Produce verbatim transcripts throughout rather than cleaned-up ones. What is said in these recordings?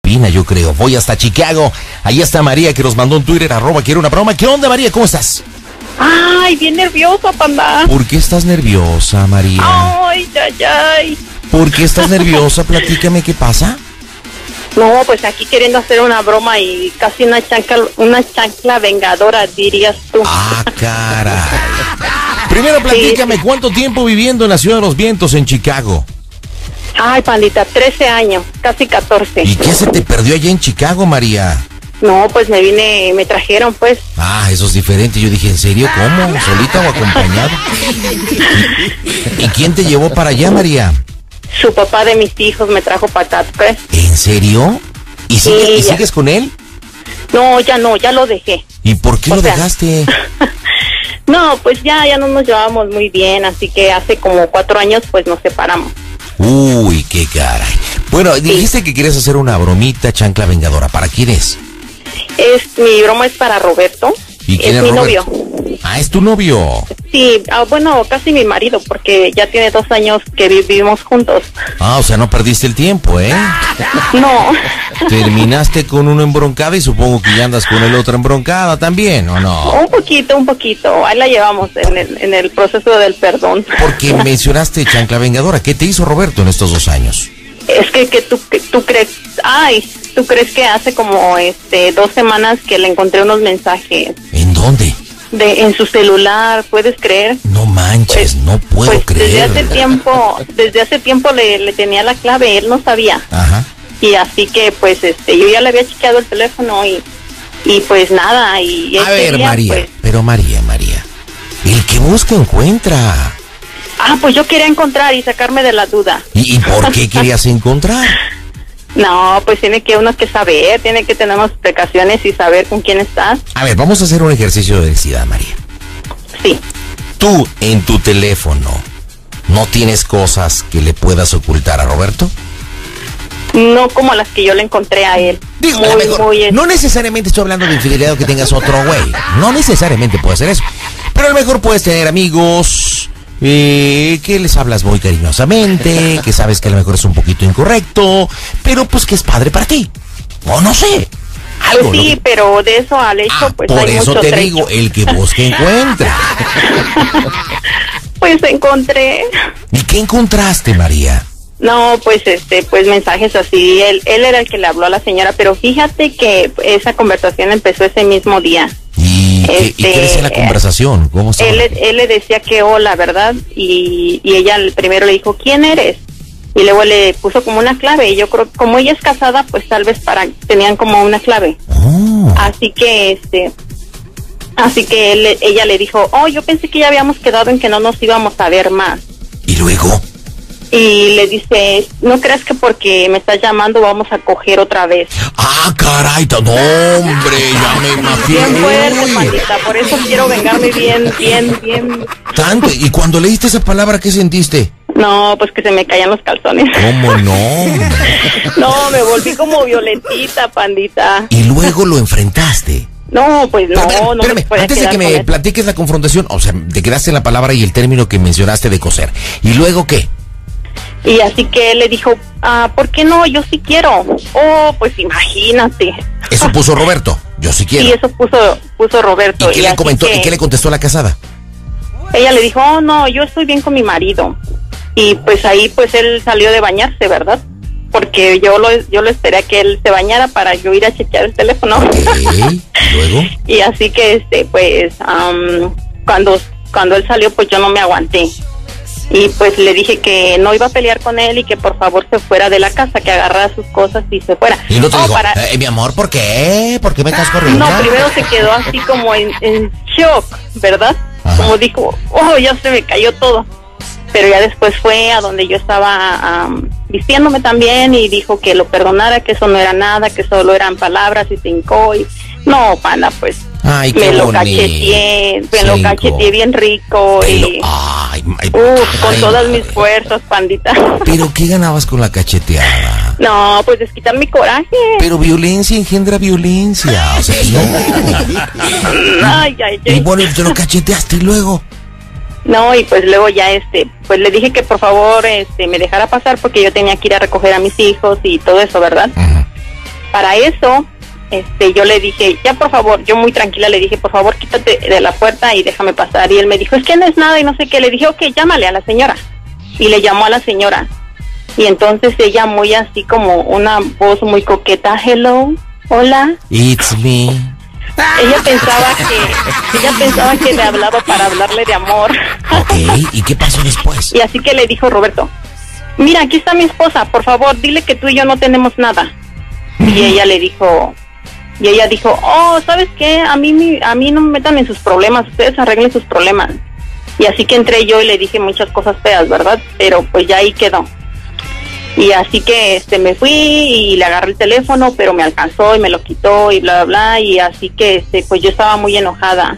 opina, yo creo. Voy hasta Chicago. Ahí está María, que nos mandó un Twitter, arroba quiero una broma. ¿Qué onda, María? ¿Cómo estás? Ay, bien nerviosa, panda. ¿Por qué estás nerviosa, María? Ay, ay, ay. ¿Por qué estás nerviosa? Platícame, ¿qué pasa? No, pues aquí queriendo hacer una broma y casi una chancla, una chancla vengadora, dirías tú. Ah, caray. Primero platícame, sí. ¿Cuánto tiempo viviendo en la Ciudad de los Vientos, en Chicago? Ay, pandita, trece años, casi catorce. ¿Y qué se te perdió allá en Chicago, María? No, pues me vine, me trajeron, pues. Ah, eso es diferente. Yo dije, ¿en serio? ¿Cómo? ¿Solita o acompañada? ¿Y, ¿Y quién te llevó para allá, María? Su papá de mis hijos me trajo para acá, pues. ¿En serio? ¿Y, sigue, sí, ¿y sigues con él? No, ya no, ya lo dejé. ¿Y por qué o lo sea... dejaste? No, pues ya, ya no nos llevábamos muy bien, así que hace como cuatro años, pues nos separamos. Uy, qué caray. Bueno, sí. Dijiste que quieres hacer una bromita, chancla vengadora. ¿Para quién es? Es, mi broma es para Roberto. ¿Y quién es, es mi Roberto? novio. Ah, ¿es tu novio? Sí, ah, bueno, casi mi marido, porque ya tiene dos años que vivimos juntos. Ah, o sea, no perdiste el tiempo, ¿eh? No. Terminaste con uno embroncada y supongo que ya andas con el otro embroncada también, ¿o no? Un poquito, un poquito. Ahí la llevamos en el, en el proceso del perdón. Porque mencionaste chancla vengadora. ¿Qué te hizo Roberto en estos dos años? Es que, que tú, que tú crees... Ay, tú crees que hace como este dos semanas que le encontré unos mensajes. ¿En dónde? De, en su celular, ¿puedes creer? No manches, pues, no puedo pues creer. Desde hace tiempo, desde hace tiempo le, le tenía la clave, él no sabía. Ajá. Y así que pues este, yo ya le había chequeado el teléfono y, y pues nada. Y A ver, día, María, pues, pero María, María, el que busca encuentra. Ah, pues yo quería encontrar y sacarme de la duda. ¿Y, y por qué querías encontrar? No, pues tiene que uno que saber, tiene que tener unas precauciones y saber con quién estás. A ver, vamos a hacer un ejercicio de honestidad, María. Sí. ¿Tú en tu teléfono no tienes cosas que le puedas ocultar a Roberto? No como las que yo le encontré a él. Digo, muy, mejor, muy no necesariamente estoy hablando de infidelidad o que tengas otro güey. No necesariamente puede ser eso. Pero a lo mejor puedes tener amigos... Eh, que les hablas muy cariñosamente, que sabes que a lo mejor es un poquito incorrecto, pero pues que es padre para ti, o no sé, algo. Pues sí, que... pero de eso al hecho, ah, pues por hay eso mucho te trecho. digo, el que busca encuentra. Pues encontré. ¿Y qué encontraste, María? No, pues este, pues mensajes así, él, él era el que le habló a la señora, pero fíjate que esa conversación empezó ese mismo día. ¿Y qué, este, ¿y qué decía la conversación? ¿Cómo se él, él le decía que hola, ¿verdad? Y, y ella primero le dijo, ¿quién eres? Y luego le puso como una clave, y yo creo que como ella es casada, pues tal vez para tenían como una clave. Oh. Así que, este, así que él, ella le dijo, oh, yo pensé que ya habíamos quedado en que no nos íbamos a ver más. ¿Y luego? Y le dice, ¿no crees que porque me estás llamando vamos a coger otra vez? Ah, caray, no, hombre, ya me imagino. Bien fuerte, pandita, por eso quiero vengarme bien, bien, bien. Tanto, ¿y cuando leíste esa palabra qué sentiste? No, pues que se me caían los calzones. ¿Cómo no? No, me volví como Violetita, pandita. ¿Y luego lo enfrentaste? No, pues no, pero, no espérame, me antes de que me eso. platiques la confrontación, o sea, te quedaste en la palabra y el término que mencionaste de coser. ¿Y luego qué? Y así que él le dijo, ah, ¿por qué no? Yo sí quiero. Oh, pues imagínate. Eso puso Roberto, yo sí quiero. Sí, eso puso, puso Roberto. ¿Y qué y le comentó? que, ¿Y qué le contestó la casada? Ella le dijo, oh, no, yo estoy bien con mi marido. Y pues ahí pues él salió de bañarse, ¿verdad? Porque yo lo, yo lo esperé a que él se bañara para yo ir a chequear el teléfono. Okay. ¿Y luego? Y así que, este, pues, um, cuando, cuando él salió, pues yo no me aguanté. Y pues le dije que no iba a pelear con él y que por favor se fuera de la casa, que agarrara sus cosas y se fuera. Y no te oh, dijo, para... eh, mi amor, ¿por qué? ¿Por qué me estás corriendo? No, primero se quedó así como en, en shock, ¿verdad? Ajá. Como dijo, oh, ya se me cayó todo. Pero ya después fue a donde yo estaba um, vistiéndome también y dijo que lo perdonara, que eso no era nada, que solo eran palabras y se hincó y... No, pana, pues... Ay, me qué lo bonito. cacheteé, me lo cacheteé bien rico pero, y... Ay, ay, uf, con ay, todas ay, mis fuerzas, pandita. ¿Pero qué ganabas con la cacheteada? No, pues desquitar mi coraje. Pero violencia engendra violencia, o sea, no. Ay, ay, ay. Y bueno, te lo cacheteaste y luego... No, y pues luego ya este, pues le dije que por favor este me dejara pasar porque yo tenía que ir a recoger a mis hijos y todo eso, ¿verdad? Uh-huh. para eso, este, yo le dije, ya por favor, yo muy tranquila le dije, por favor, quítate de la puerta y déjame pasar. Y él me dijo, es que no es nada y no sé qué. Le dije, ok, llámale a la señora. Y le llamó a la señora. Y entonces ella muy así como una voz muy coqueta, hello, hola. It's me. Ella pensaba que ella pensaba que le hablaba para hablarle de amor. Ok, ¿y qué pasó después? Y así que le dijo Roberto, mira, aquí está mi esposa, por favor, dile que tú y yo no tenemos nada. Y ella le dijo, y ella dijo, oh, ¿sabes qué? A mí, mi, a mí no me metan en sus problemas, ustedes arreglen sus problemas. Y así que entré yo y le dije muchas cosas feas, ¿verdad? Pero pues ya ahí quedó. Y así que este me fui y le agarré el teléfono, pero me alcanzó y me lo quitó y bla, bla, bla. Y así que este pues yo estaba muy enojada.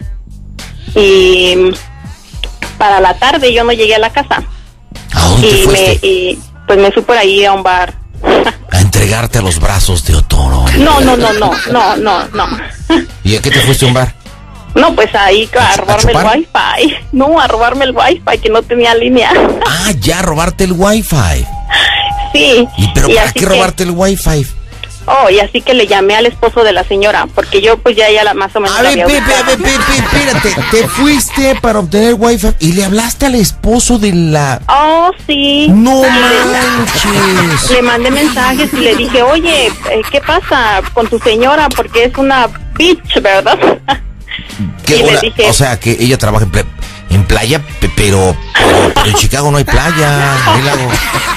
Y para la tarde yo no llegué a la casa. ¿A dónde y te fuiste? Me, y pues me fui por ahí a un bar. A entregarte a los brazos de Otoro. No, no, no, no, no, no, no. ¿Y a qué te fuiste a un bar? No, pues ahí a, ¿A, robarme a el wifi. No, a robarme el wifi que no tenía línea. Ah, ya, robarte el wifi. Sí. ¿Y pero y para qué que, robarte el wifi? Oh, y así que le llamé al esposo de la señora, porque yo pues ya ya la, más o menos A ver, había Pepe, a ver, Pepe, espérate. Te fuiste para obtener wifi y le hablaste al esposo de la... Oh, sí. No le, manches. le mandé mensajes y le dije, oye, ¿qué pasa con tu señora? Porque es una bitch, ¿verdad? ¿Qué y hora? le dije, O sea, que ella trabaja en, ple- en playa, pe- pero, pero, pero en Chicago no hay playa, no hay lago.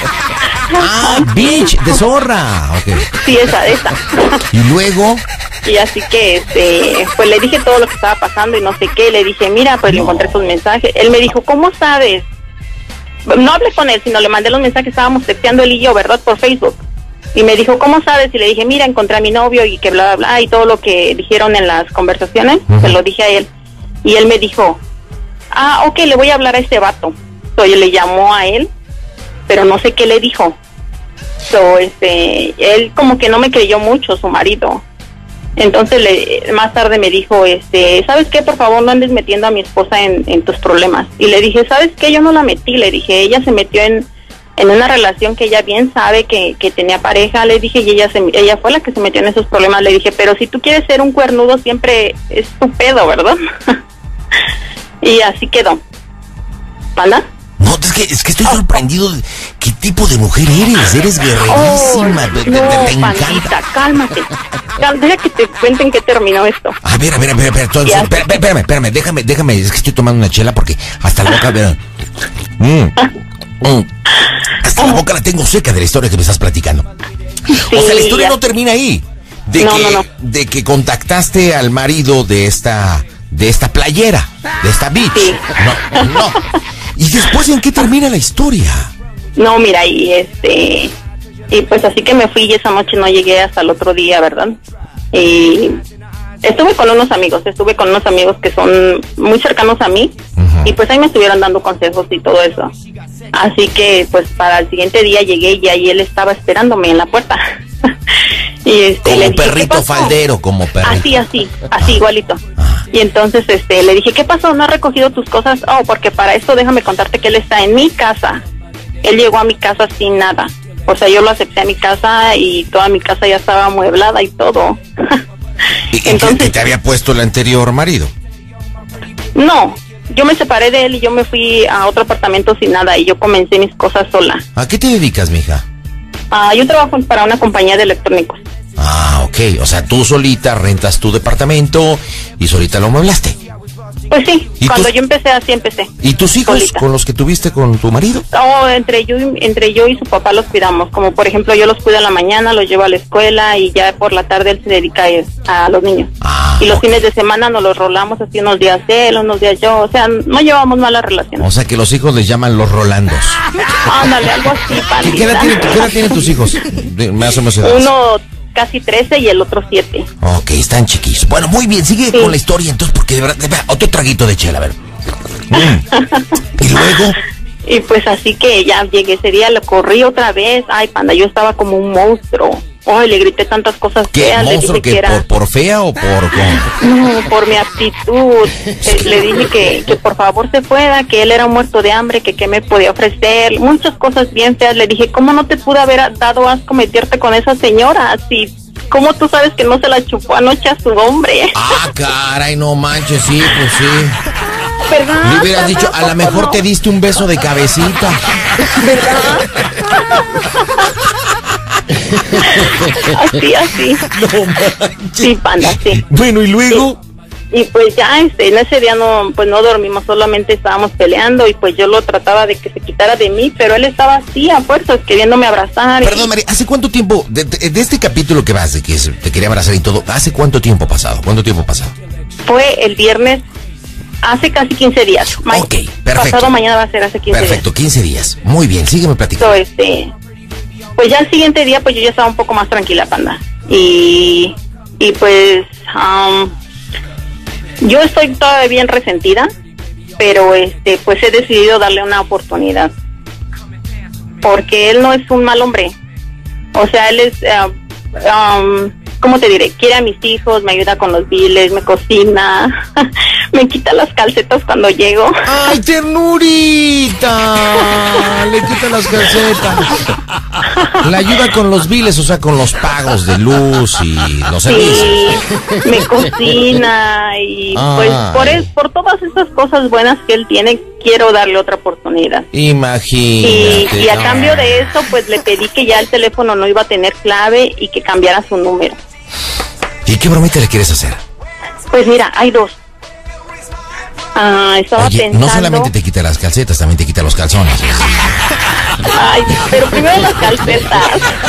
Ah, beach, de zorra. Okay. Sí, esa, esa. Y luego... Y así que, este, pues le dije todo lo que estaba pasando y no sé qué. Le dije, mira, pues no. le encontré sus mensajes. Él me dijo, ¿cómo sabes? No hablé con él, sino le mandé los mensajes. Estábamos texteando él y yo, ¿verdad? Por Facebook. Y me dijo, ¿cómo sabes? Y le dije, mira, encontré a mi novio y que bla, bla, bla. Y todo lo que dijeron en las conversaciones, uh-huh. se lo dije a él. Y él me dijo, ah, ok, le voy a hablar a ese vato. Entonces le llamó a él, pero no sé qué le dijo. So, este, él como que no me creyó mucho, su marido. Entonces le, más tarde me dijo, este, ¿sabes qué? Por favor no andes metiendo a mi esposa en, en tus problemas. Y le dije, ¿sabes qué? Yo no la metí, le dije, ella se metió en, en una relación que ella bien sabe que, que tenía pareja, le dije, y ella se, ella fue la que se metió en esos problemas. Le dije, pero si tú quieres ser un cuernudo siempre es tu pedo, ¿verdad? Y así quedó. ¿Panda? No, es que, es que estoy sorprendido de qué tipo de mujer eres. Eres guerrerísima. Oh, te, no, te, te pandita, encanta. Cálmate. Deja que te cuenten qué terminó esto. A ver, a ver, a ver, a ver. Entonces, espérame, espérame, espérame. Déjame, déjame. Es que estoy tomando una chela porque hasta la boca... Mm, mm, hasta la boca la tengo seca de la historia que me estás platicando. Sí, o sea, la historia ya. no termina ahí. De, no, que, no, no. de que contactaste al marido de esta... de esta playera, de esta beach. Sí. No, no. ¿Y después en qué termina la historia? No, mira, y este... Y pues así que me fui y esa noche no llegué hasta el otro día, ¿verdad? Y estuve con unos amigos, estuve con unos amigos que son muy cercanos a mí. Uh-huh. Y pues ahí me estuvieron dando consejos y todo eso. Así que pues para el siguiente día llegué y ahí él estaba esperándome en la puerta. Y este, como le dije, perrito faldero, como perrito. Así, así, así ah. igualito. Ah. Y entonces este le dije, ¿qué pasó? ¿No has recogido tus cosas? Oh, porque para esto déjame contarte que él está en mi casa. Él llegó a mi casa sin nada. O sea, yo lo acepté a mi casa y toda mi casa ya estaba amueblada y todo. ¿Y entonces, ¿qué te había puesto el anterior marido? No, yo me separé de él y yo me fui a otro apartamento sin nada y yo comencé mis cosas sola. ¿A qué te dedicas, mija? Ah, yo trabajo para una compañía de electrónicos. Ah, ok. O sea, tú solita rentas tu departamento y solita lo amueblaste. Pues sí, cuando tus, yo empecé así empecé. ¿Y tus hijos solita. con los que tuviste con tu marido? Oh, entre yo, entre yo y su papá los cuidamos. Como por ejemplo yo los cuido en la mañana, los llevo a la escuela y ya por la tarde él se dedica a, a los niños. Ah, y los okay. fines de semana nos los rolamos así unos días él, unos días yo. O sea, no llevamos mala relación. O sea que los hijos les llaman los Rolandos. Ándale, algo así, ¿Qué, ¿Qué edad tienen, ¿Qué edad tienen tus hijos? Más o menos edad. Uno casi trece y el otro siete. Ok, están chiquillos. Bueno, muy bien, sigue sí. con la historia entonces, porque de verdad, de verdad otro traguito de chela, a ver. Mm. Y luego... Y pues así que ya llegué ese día, lo corrí otra vez. Ay, panda, yo estaba como un monstruo. Ay, le grité tantas cosas ¿Qué, feas. monstruo le dije que, que era... por, por fea o por cómo? No, por mi actitud. eh, le dije que, que por favor se fuera, que él era un muerto de hambre, que qué me podía ofrecer. Muchas cosas bien feas. Le dije, ¿cómo no te pude haber dado asco meterte con esa señora? Si ¿cómo tú sabes que no se la chupó anoche a su hombre? Ah, caray, no manches, sí, pues sí. ¿Verdad? Le hubieras dicho, a lo mejor no? Te diste un beso de cabecita. ¿Verdad? Así, así. No manches. Sí, Panda, sí. Bueno, ¿y luego? Sí. Y pues ya, este, en ese día no, pues no dormimos, solamente estábamos peleando y pues yo lo trataba de que se quitara de mí, pero él estaba así a fuerzas, queriéndome abrazar. Perdón, y... María, ¿hace cuánto tiempo, de, de, de este capítulo que vas, de que te quería abrazar y todo, ¿hace cuánto tiempo pasado? ¿Cuánto tiempo pasado? Fue el viernes, hace casi quince días. Ma- ok, perfecto. Pasado mañana va a ser hace quince perfecto, días. quince días. Muy bien, sígueme platicando. So, este, pues ya el siguiente día, pues yo ya estaba un poco más tranquila, Panda. Y, y pues... Um, yo estoy todavía bien resentida, pero este, pues he decidido darle una oportunidad, porque él no es un mal hombre. O sea, él es, uh, um, ¿cómo te diré? Quiere a mis hijos, me ayuda con los biles, me cocina, me quita las calcetas cuando llego. ¡Ay, ternurita! Le quita las calcetas. La ayuda con los biles, o sea, con los pagos de luz y los servicios. Sí, me cocina y Ay. pues por, es, por todas esas cosas buenas que él tiene, quiero darle otra oportunidad. Imagínate. Y, y a cambio de eso, pues le pedí que ya el teléfono no iba a tener clave y que cambiara su número. ¿Y qué bromita le quieres hacer? Pues mira, hay dos. Ah, estaba Oye, pensando... no solamente te quita las calcetas, también te quita los calzones. Ay, pero primero las calcetas.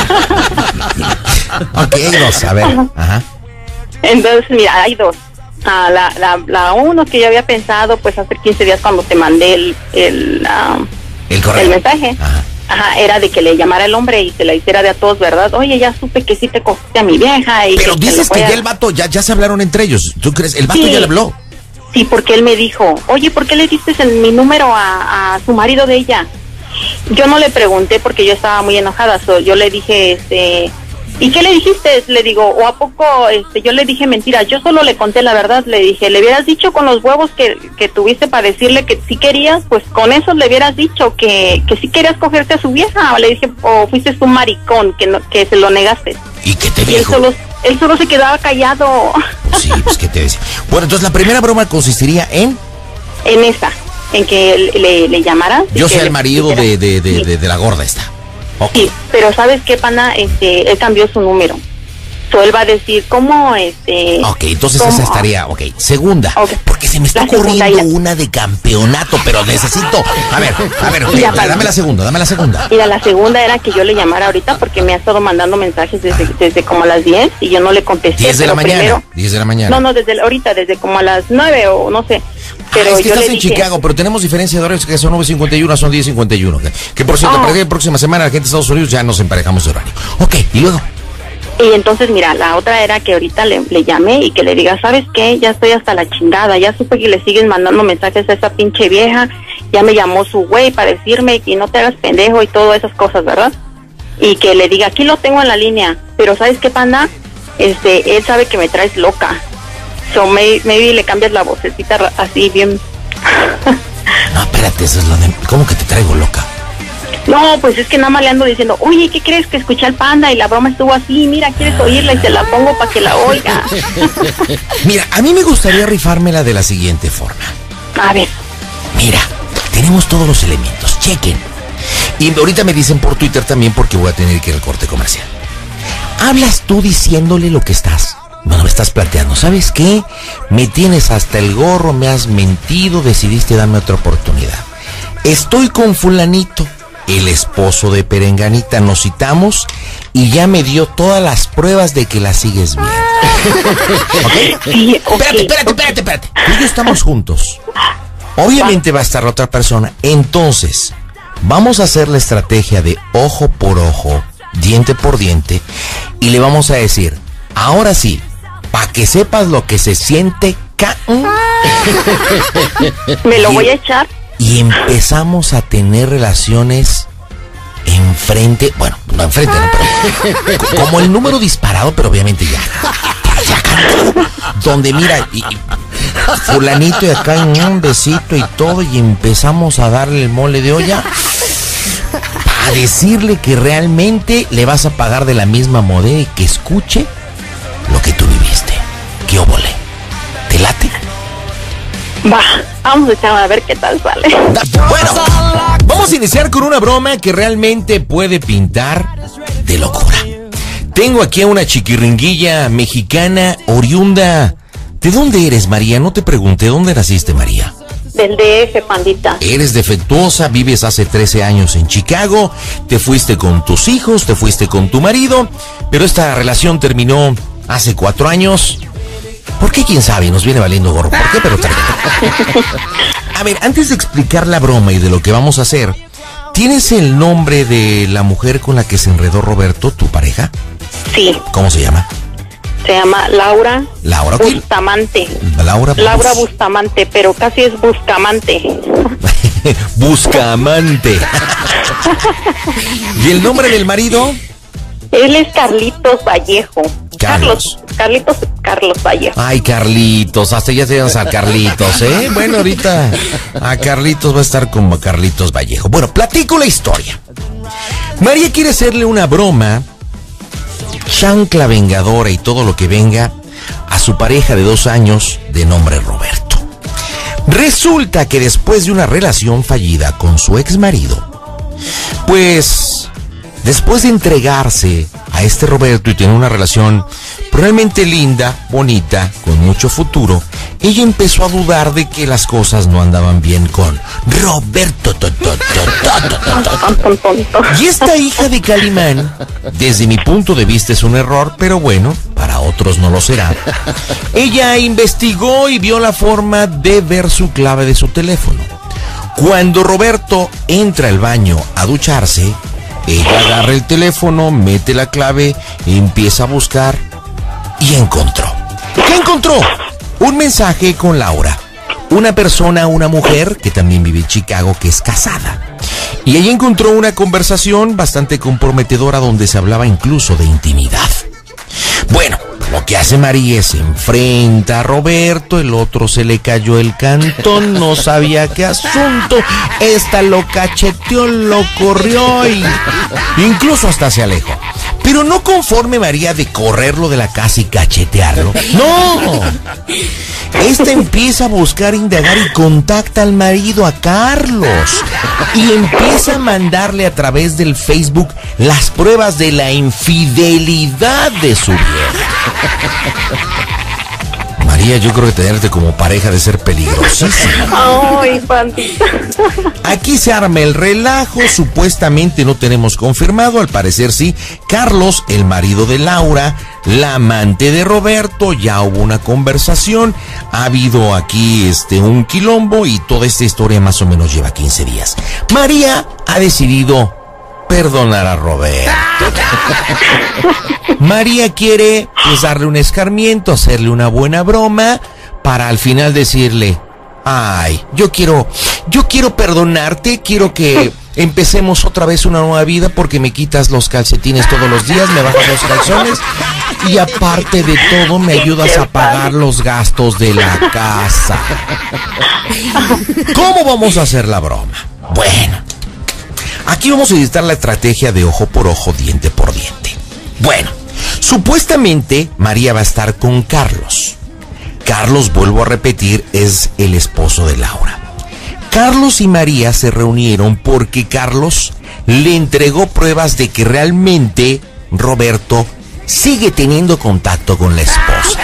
Ok, hay dos, a ver. Ajá. Entonces, mira, hay dos. Ah, la, la, la uno que yo había pensado, pues hace quince días cuando te mandé el, el, uh, el, correo. el mensaje. Ajá. Ajá, era de que le llamara el hombre y se la hiciera de a todos, ¿verdad? Oye, ya supe que sí te cogiste a mi vieja. Y pero que dices que a... ya el vato, ya, ya se hablaron entre ellos. ¿Tú crees? ¿El vato sí. ya le habló? Sí, porque él me dijo, oye, ¿por qué le diste el, mi número a, a su marido de ella? Yo no le pregunté porque yo estaba muy enojada. So, yo le dije, este, ¿y qué le dijiste? Le digo, o a poco, este, yo le dije mentiras. Yo solo le conté la verdad. Le dije, le hubieras dicho con los huevos que, que tuviste para decirle que sí querías, pues con eso le hubieras dicho que, que sí querías cogerte a su vieja. O le dije, o fuiste un maricón que no, que se lo negaste. ¿Y qué te Y él dijo? solo, él solo se quedaba callado. Sí, pues qué te decía. Bueno, entonces la primera broma consistiría en... En esa, en que le, le llamara. Yo soy le, el marido dijera, de, de, de, sí. de, de la gorda esta. Okay. Sí, pero ¿sabes qué, pana? Este, él cambió su número. So, él va a decir, ¿cómo, este...? Ok, entonces cómo? esa estaría, ok. Segunda, Okay. porque se me está La segunda, ocurriendo mira. una de campeonato, pero necesito... A ver, a ver, Mira, okay, dame la segunda, dame la segunda. Mira, la segunda era que yo le llamara ahorita porque me ha estado mandando mensajes desde, desde como a las diez y yo no le contesté. diez de la pero mañana, primero- diez de la mañana. No, no, desde ahorita, desde como a las nueve o no sé. Pero ah, es que yo estás le en dije, Chicago, pero tenemos diferencia de horarios que son nueve cincuenta y uno, son diez cincuenta y uno. Que, que por cierto, Oh. para que la próxima semana la gente de Estados Unidos ya nos emparejamos de horario. Ok, y luego... Y entonces, mira, la otra era que ahorita le, le llamé y que le diga, ¿sabes qué? Ya estoy hasta la chingada, ya supe que le siguen mandando mensajes a esa pinche vieja, ya me llamó su güey para decirme que no te hagas pendejo y todas esas cosas, ¿verdad? Y que le diga, aquí lo tengo en la línea, pero ¿sabes qué, panda? Este, él sabe que me traes loca. So, maybe, maybe le cambias la vocecita ra- así bien... No, espérate, eso es lo de... ¿Cómo que te traigo loca? No, pues es que nada más le ando diciendo, oye, ¿qué crees que escuché al panda? Y la broma estuvo así, mira, ¿quieres oírla? Y se la pongo para que la oiga. Mira, a mí me gustaría rifármela de la siguiente forma. A ver. Mira, tenemos todos los elementos, chequen. Y ahorita me dicen por Twitter también porque voy a tener que ir al corte comercial. Hablas tú diciéndole lo que estás. Bueno, me estás planteando, ¿sabes qué? Me tienes hasta el gorro, me has mentido, decidiste darme otra oportunidad. Estoy con fulanito, el esposo de Perenganita, nos citamos y ya me dio todas las pruebas de que la sigues bien. ¿Ok? Sí, ok. Espérate, espérate, espérate, espérate. Tú y yo estamos juntos. Obviamente va a estar la otra persona. Entonces, vamos a hacer la estrategia de ojo por ojo, diente por diente, y le vamos a decir, ahora sí, para que sepas lo que se siente, ca- ¿Me lo Y- voy a echar? y empezamos a tener relaciones enfrente, bueno, no enfrente, no, pero co- como el número disparado, pero obviamente ya, ya cantado, donde mira, y, y fulanito y acá en un besito y todo, y empezamos a darle el mole de olla para decirle que realmente le vas a pagar de la misma moneda y que escuche ¿Qué óvole? ¿Te late? Va, vamos a echar a ver qué tal sale. Bueno, vamos a iniciar con una broma que realmente puede pintar de locura. Tengo aquí a una chiquiringuilla mexicana oriunda. ¿De dónde eres, María? No te pregunté, ¿dónde naciste, María? Del D F, pandita. Eres defectuosa, vives hace trece años en Chicago, te fuiste con tus hijos, te fuiste con tu marido, pero esta relación terminó hace cuatro años. ¿Por qué? ¿Quién sabe? Nos viene valiendo gorro. ¿Por qué? Pero terminó. A ver, antes de explicar la broma y de lo que vamos a hacer, ¿tienes el nombre de la mujer con la que se enredó Roberto, tu pareja? Sí. ¿Cómo se llama? Se llama Laura. Laura ¿qué? Bustamante. Laura, Laura Bus... Bustamante, pero casi es Buscamante. Buscamante. ¿Y el nombre del marido? Él es Carlitos Vallejo. Carlos. Carlos. Carlitos Carlos Vallejo. Ay, Carlitos, hasta ya te llamas a Carlitos, ¿eh? Bueno, ahorita a Carlitos va a estar como Carlitos Vallejo. Bueno, platico la historia. María quiere hacerle una broma, chancla vengadora y todo lo que venga, a su pareja de dos años de nombre Roberto. Resulta que después de una relación fallida con su ex marido, pues después de entregarse a este Roberto y tener una relación realmente linda, bonita, con mucho futuro, ella empezó a dudar de que las cosas no andaban bien con Roberto. To, to, to, to, to, to. Y esta hija de Calimán, desde mi punto de vista es un error, pero bueno, para otros no lo será. Ella investigó y vio la forma de ver su clave de su teléfono. Cuando Roberto entra al baño a ducharse, ella agarra el teléfono, mete la clave, empieza a buscar y encontró. ¿Qué encontró? Un mensaje con Laura, una persona, una mujer que también vive en Chicago, que es casada. Y ella encontró una conversación bastante comprometedora donde se hablaba incluso de intimidad. Bueno, lo que hace María es enfrenta a Roberto, el otro se le cayó el cantón, no sabía qué asunto, esta lo cacheteó, lo corrió y incluso hasta se alejó. Pero no conforme María de correrlo de la casa y cachetearlo, no. Esta empieza a buscar, indagar y contacta al marido, a Carlos, y empieza a mandarle a través del Facebook las pruebas de la infidelidad de su vieja. María, yo creo que tenerte como pareja de ser peligrosísimo. Ay, pandita. Aquí se arma el relajo, supuestamente no tenemos confirmado, al parecer sí. Carlos, el marido de Laura, la amante de Roberto, ya hubo una conversación, ha habido aquí este un quilombo y toda esta historia más o menos lleva quince días. María ha decidido perdonar a Roberto. María quiere pues darle un escarmiento, hacerle una buena broma para al final decirle: ay, yo quiero, yo quiero perdonarte, quiero que empecemos otra vez una nueva vida porque me quitas los calcetines todos los días, me bajas los calzones y aparte de todo me ayudas a pagar los gastos de la casa. ¿Cómo vamos a hacer la broma? Bueno, aquí vamos a utilizar la estrategia de ojo por ojo, diente por diente. Bueno, supuestamente María va a estar con Carlos. Carlos, vuelvo a repetir, es el esposo de Laura. Carlos y María se reunieron porque Carlos le entregó pruebas de que realmente Roberto sigue teniendo contacto con la esposa.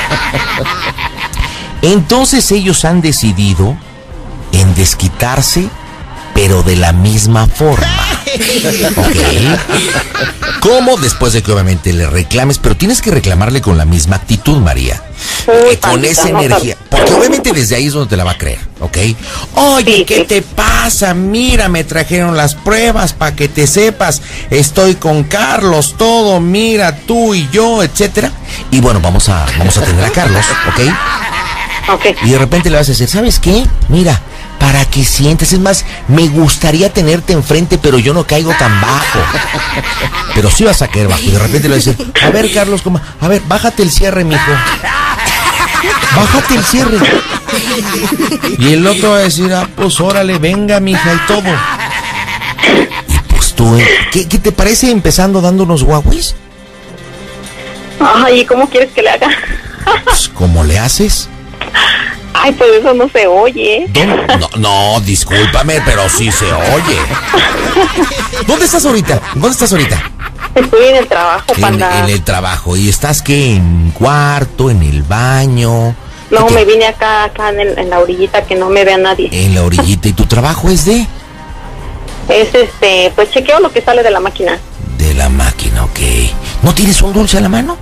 Entonces ellos han decidido en desquitarse, pero de la misma forma. ¿Ok? ¿Cómo? Después de que obviamente le reclames, pero tienes que reclamarle con la misma actitud, María. Uy, eh, con esa no, energía. Porque obviamente desde ahí es donde te la va a creer, ¿ok? Oye, sí, ¿qué sí. te pasa? Mira, me trajeron las pruebas para que te sepas. Estoy con Carlos, todo, mira, tú y yo, etcétera. Y bueno, vamos a, vamos a atender a Carlos, ¿ok? Ok. Y de repente le vas a decir, ¿sabes qué? Mira, para que sientes, es más, me gustaría tenerte enfrente, pero yo no caigo tan bajo. Pero sí vas a caer bajo. Y de repente le vas a decir, a ver, Carlos, ¿cómo? A ver, bájate el cierre, mijo. Bájate el cierre. Y el otro va a decir, ah, pues órale, venga, mija, y todo. Y pues tú, ¿eh? ¿Qué, qué te parece empezando dando unos guaguis? Ay, ¿cómo quieres que le haga? Pues, ¿cómo le haces? Ay, pues eso no se oye. No, no, discúlpame, pero sí se oye. ¿Dónde estás ahorita? ¿Dónde estás ahorita? Estoy en el trabajo, En, panda. en el trabajo. ¿Y estás qué? ¿En cuarto? ¿En el baño? No, ¿Qué? me vine acá, acá en, el, en la orillita que no me vea nadie. En la orillita. ¿Y tu trabajo es de? Es este, pues chequeo lo que sale de la máquina. De la máquina, ok. ¿No tienes un dulce a la mano?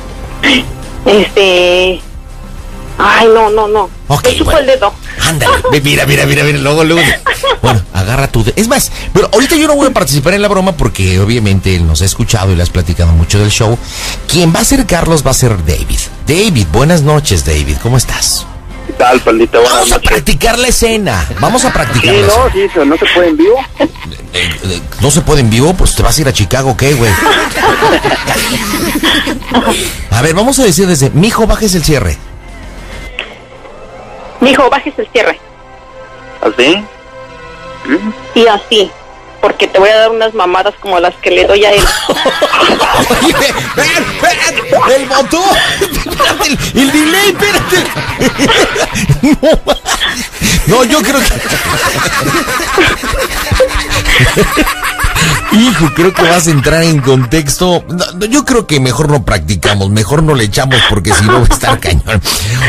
Este... Ay, no, no, no. Ok, Me chupo bueno. el dedo. Ándale, ve, mira, mira, mira, mira, luego, luego. Bueno, agarra tu... de- Es más, pero ahorita yo no voy a participar en la broma porque obviamente él nos ha escuchado y le has platicado mucho del show. Quien va a ser Carlos va a ser David. David, buenas noches, David, ¿cómo estás? ¿Qué tal, pandita? Buenas Vamos a noches. practicar la escena. Vamos a practicar Sí, la escena. no, sí, pero no se puede en vivo. Eh, eh, ¿No se puede en vivo? Pues te vas a ir a Chicago, ¿qué, güey? A ver, vamos a decir desde... Mijo, bajes el cierre. Dijo, bajes el cierre. ¿Así? ¿Mm? Y así. Porque te voy a dar unas mamadas como las que le doy a él. Oye, ven, ven, el botón. Espérate, el, el delay, espérate. No, no, yo creo que... Hijo, creo que vas a entrar en contexto. No, no, yo creo que mejor no practicamos, mejor no le echamos porque si no va a estar cañón.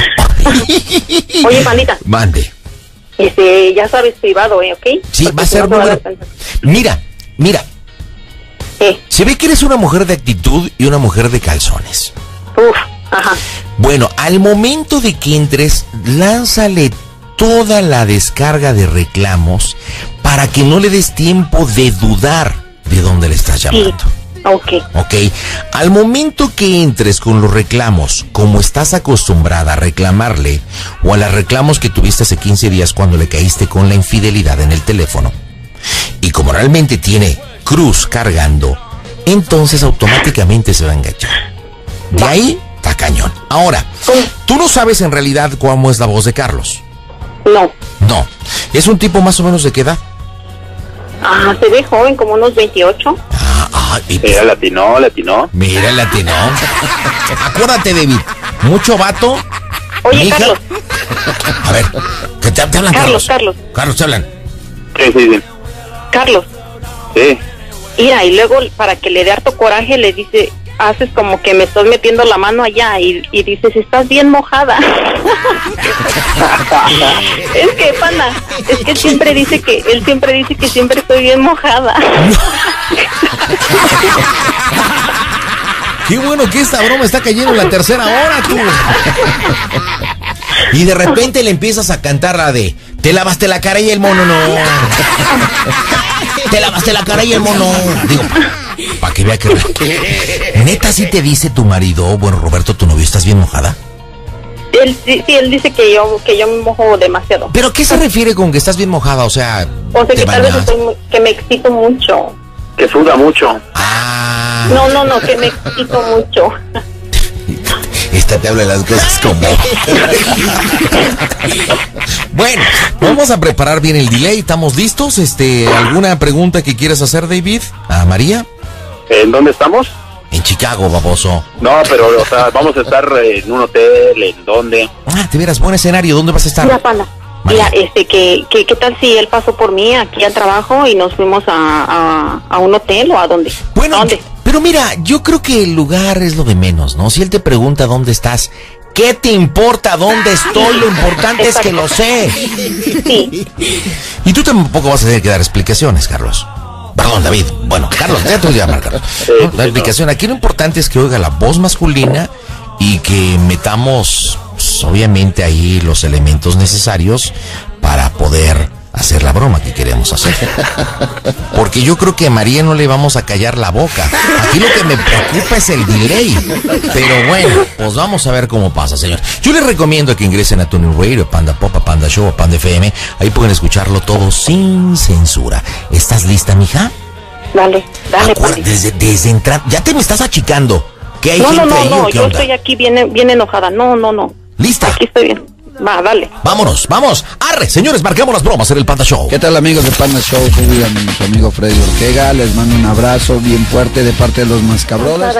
Oye, pandita, Mande. este, ya sabes, privado, ¿eh? ¿Ok? Sí, Porque va a si ser no te van número... pensar. Mira, mira. ¿Qué? Se ve que eres una mujer de actitud y una mujer de calzones. Uf, ajá. Bueno, al momento de que entres, lánzale toda la descarga de reclamos para que no le des tiempo de dudar de dónde le estás llamando. Sí. Ok. Ok, al momento que entres con los reclamos, como estás acostumbrada a reclamarle, o a los reclamos que tuviste hace quince días cuando le caíste con la infidelidad en el teléfono, y como realmente tiene cruz cargando, entonces automáticamente se va a enganchar. De ahí, está cañón. Ahora, tú no sabes en realidad cómo es la voz de Carlos. No. No. ¿Es un tipo más o menos de qué edad? Ah, se ve joven, como unos veintiocho. Ah, ah, y pues, Mira, latino, latino. mira el latino. Acuérdate, David, mucho vato. Oye, mija. Carlos. A ver, ¿qué te, te hablan, Carlos? Carlos, Carlos. Carlos, te hablan. Sí, sí, sí. Carlos. Sí. Mira, y luego para que le dé harto coraje le dice, haces como que me estás metiendo la mano allá y, y dices, estás bien mojada. Es que, pana, es que siempre dice que, él siempre dice que siempre estoy bien mojada. Qué bueno que esta broma está cayendo en la tercera hora, tú. Y de repente le empiezas a cantar la de te lavaste la cara y el mono no. Te lavaste la cara y el mono. Digo, para que vea que... Neta, sí te dice tu marido, bueno, Roberto, tu novio, ¿estás bien mojada? Él, sí, sí, él dice que yo, que yo me mojo demasiado. ¿Pero qué se refiere con que estás bien mojada? O sea, O sea, ¿te que tal vez bañas? estoy muy- que me excito mucho. Que suda mucho. Ah, No, no, no, que me excito mucho. esta te habla de las cosas como... Bueno, vamos a preparar bien el delay, ¿estamos listos? Este, ¿alguna pregunta que quieras hacer, David? ¿A María? ¿En dónde estamos? En Chicago, baboso. No, pero, o sea, vamos a estar en un hotel, ¿en dónde? Ah, te verás, buen escenario, ¿dónde vas a estar? Mira, pana, mira, este, que, que, ¿qué tal si él pasó por mí aquí al trabajo y nos fuimos a, a, a un hotel o a dónde? Bueno, ¿A dónde? yo- pero mira, yo creo que el lugar es lo de menos, ¿no? Si él te pregunta dónde estás, ¿qué te importa dónde estoy? Lo importante es que lo sé. Sí, Y tú tampoco vas a tener que dar explicaciones, Carlos. Perdón, David. Bueno, Carlos, ya te voy a llamar, Carlos. Sí, No, sí, la no. explicación, aquí lo importante es que oiga la voz masculina y que metamos, pues, obviamente, ahí los elementos necesarios para poder hacer la broma que queremos hacer. Porque yo creo que a María no le vamos a callar la boca. Aquí lo que me preocupa es el delay. Pero bueno, pues vamos a ver cómo pasa, señor. Yo les recomiendo que ingresen a Tuning Radio, Panda Pop, a Panda Show, a Panda F M. Ahí pueden escucharlo todo sin censura. ¿Estás lista, mija? dale, dale, Acuérdate, pana. desde, desde entrar, ya te me estás achicando. ¿Que hay No, no, gente no, ahí no, o qué yo onda? estoy aquí bien, bien enojada. No, no, no. ¿Lista? Aquí estoy bien. Va, dale. Vámonos, vamos. Arre, señores, marcamos las bromas en el Panda Show. ¿Qué tal, amigos de Panda Show? Soy su amigo Freddy Ortega. Les mando un abrazo bien fuerte de parte de los Mascabrothers. Nada ya.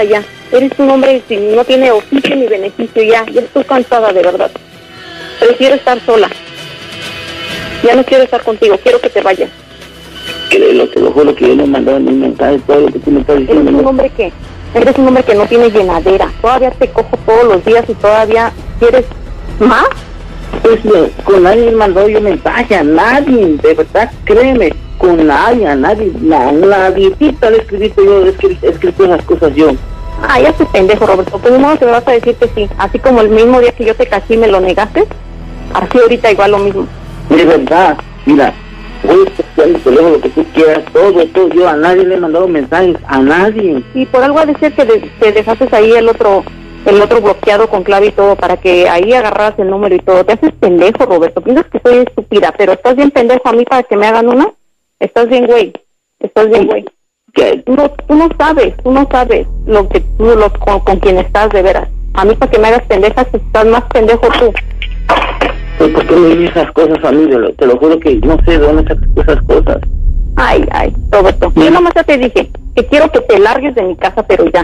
Eres un hombre que no tiene oficio ni beneficio, ya, ya estoy cansada de verdad. Prefiero estar sola. Ya no quiero estar contigo, quiero que te vayas. Créelo, te lo juro que yo no he mandado ni un mensaje, todo lo que tú me estás diciendo. Eres un hombre que, eres un hombre que no tiene llenadera. Todavía te cojo todos los días y todavía quieres más. Pues no, con nadie he mandado yo mensaje, a nadie, de verdad, créeme, con nadie, a nadie, na, nadietita le he escrito yo, he escrito, he escrito esas cosas yo. Ah, ya estoy pendejo, Roberto. Pues no te me vas a decir que sí. Así como el mismo día que yo te caché y me lo negaste, así ahorita igual lo mismo. De verdad, mira, voy a estar en el teléfono, lo que tú quieras, todo, todo, yo a nadie le he mandado mensajes, a nadie. Y por algo ha de ser que de, te dejaste ahí el otro, el otro bloqueado con clave y todo, para que ahí agarraras el número y todo. Te haces pendejo, Roberto. Piensas que soy estúpida, pero estás bien pendejo a mí para que me hagan una. Estás bien, güey. Estás bien, güey. ¿Qué? Tú no, tú no sabes, tú no sabes lo que tú, lo, con, con quien estás de veras. A mí para que me hagas pendejas, estás más pendejo tú. Pues, ¿por qué me dices esas cosas a mí? Te lo, te lo juro que no sé de dónde sacas esas cosas. Ay, ay, Roberto. Yo nomás ya te dije que quiero que te largues de mi casa, pero ya.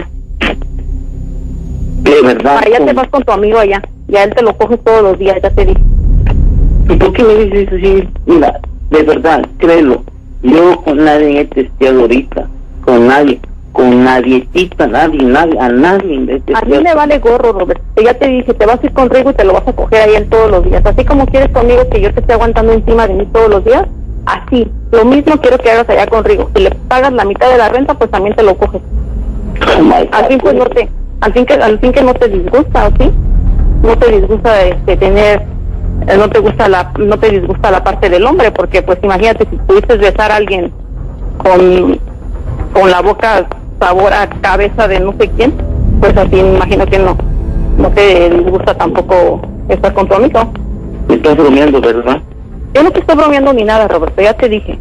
De verdad. Allá te vas con tu amigo allá. Ya él te lo coges todos los días, ya te dije. ¿Y por qué me dices así? Mira, de verdad, créelo. Yo con nadie he testeado ahorita. Con nadie. Con nadietita, nadie, nadie, a nadie he testeado. A mí me vale gorro, Roberto. Ya te dije, te vas a ir con Rigo y te lo vas a coger ahí él todos los días. Así como quieres conmigo que yo te esté aguantando encima de mí todos los días, así. Lo mismo quiero que hagas allá con Rigo. Si le pagas la mitad de la renta, pues también te lo coges. Oh my God. Al fin, pues no te, al fin que, al fin que no te disgusta, ¿o sí? No te disgusta este tener, eh, no te gusta la, no te disgusta la parte del hombre, porque pues imagínate si pudiste besar a alguien con, con la boca sabor a cabeza de no sé quién, pues así me imagino que no, no te disgusta tampoco estar con tu amigo. Me estás bromeando, ¿verdad? Yo no te estoy bromeando ni nada, Roberto, ya te dije.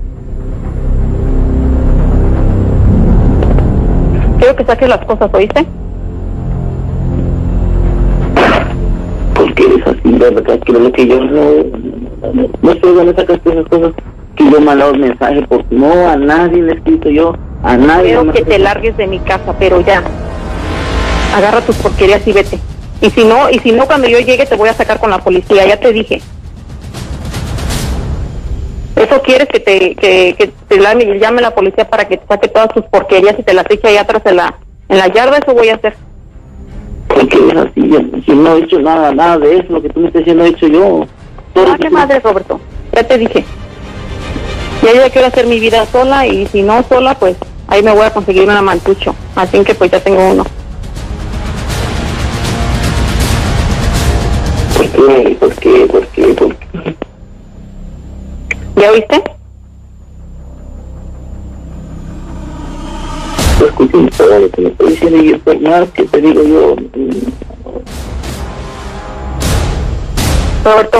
Quiero que saques las cosas, ¿oíste? ¿Por qué eres así? De verdad, creo que yo no, no, no sé dónde sacas esas cosas que yo he mandado mensaje, porque no, a nadie le he escrito yo, a nadie. Quiero que te largues de mi casa, pero ya. Agarra tus porquerías y vete. Y si no, y si no cuando yo llegue te voy a sacar con la policía, ya te dije. ¿Eso quieres que te que, que te la, llame la policía para que te saque todas tus porquerías y te las eche allá atrás en la en la yarda? Eso voy a hacer. ¿Por qué es así? Yo, yo no he hecho nada, nada de eso, lo que tú me estás diciendo he hecho yo. Todo Ah, qué madre, Roberto. Ya te dije. Ya yo quiero hacer mi vida sola y si no sola, pues ahí me voy a conseguir una mantucho. Así que pues ya tengo uno. ¿Por qué? ¿Por qué? ¿Por qué? ¿Por qué? ¿Ya oíste? Escuchen todo lo que me estoy diciendo y por más que te digo yo. Roberto.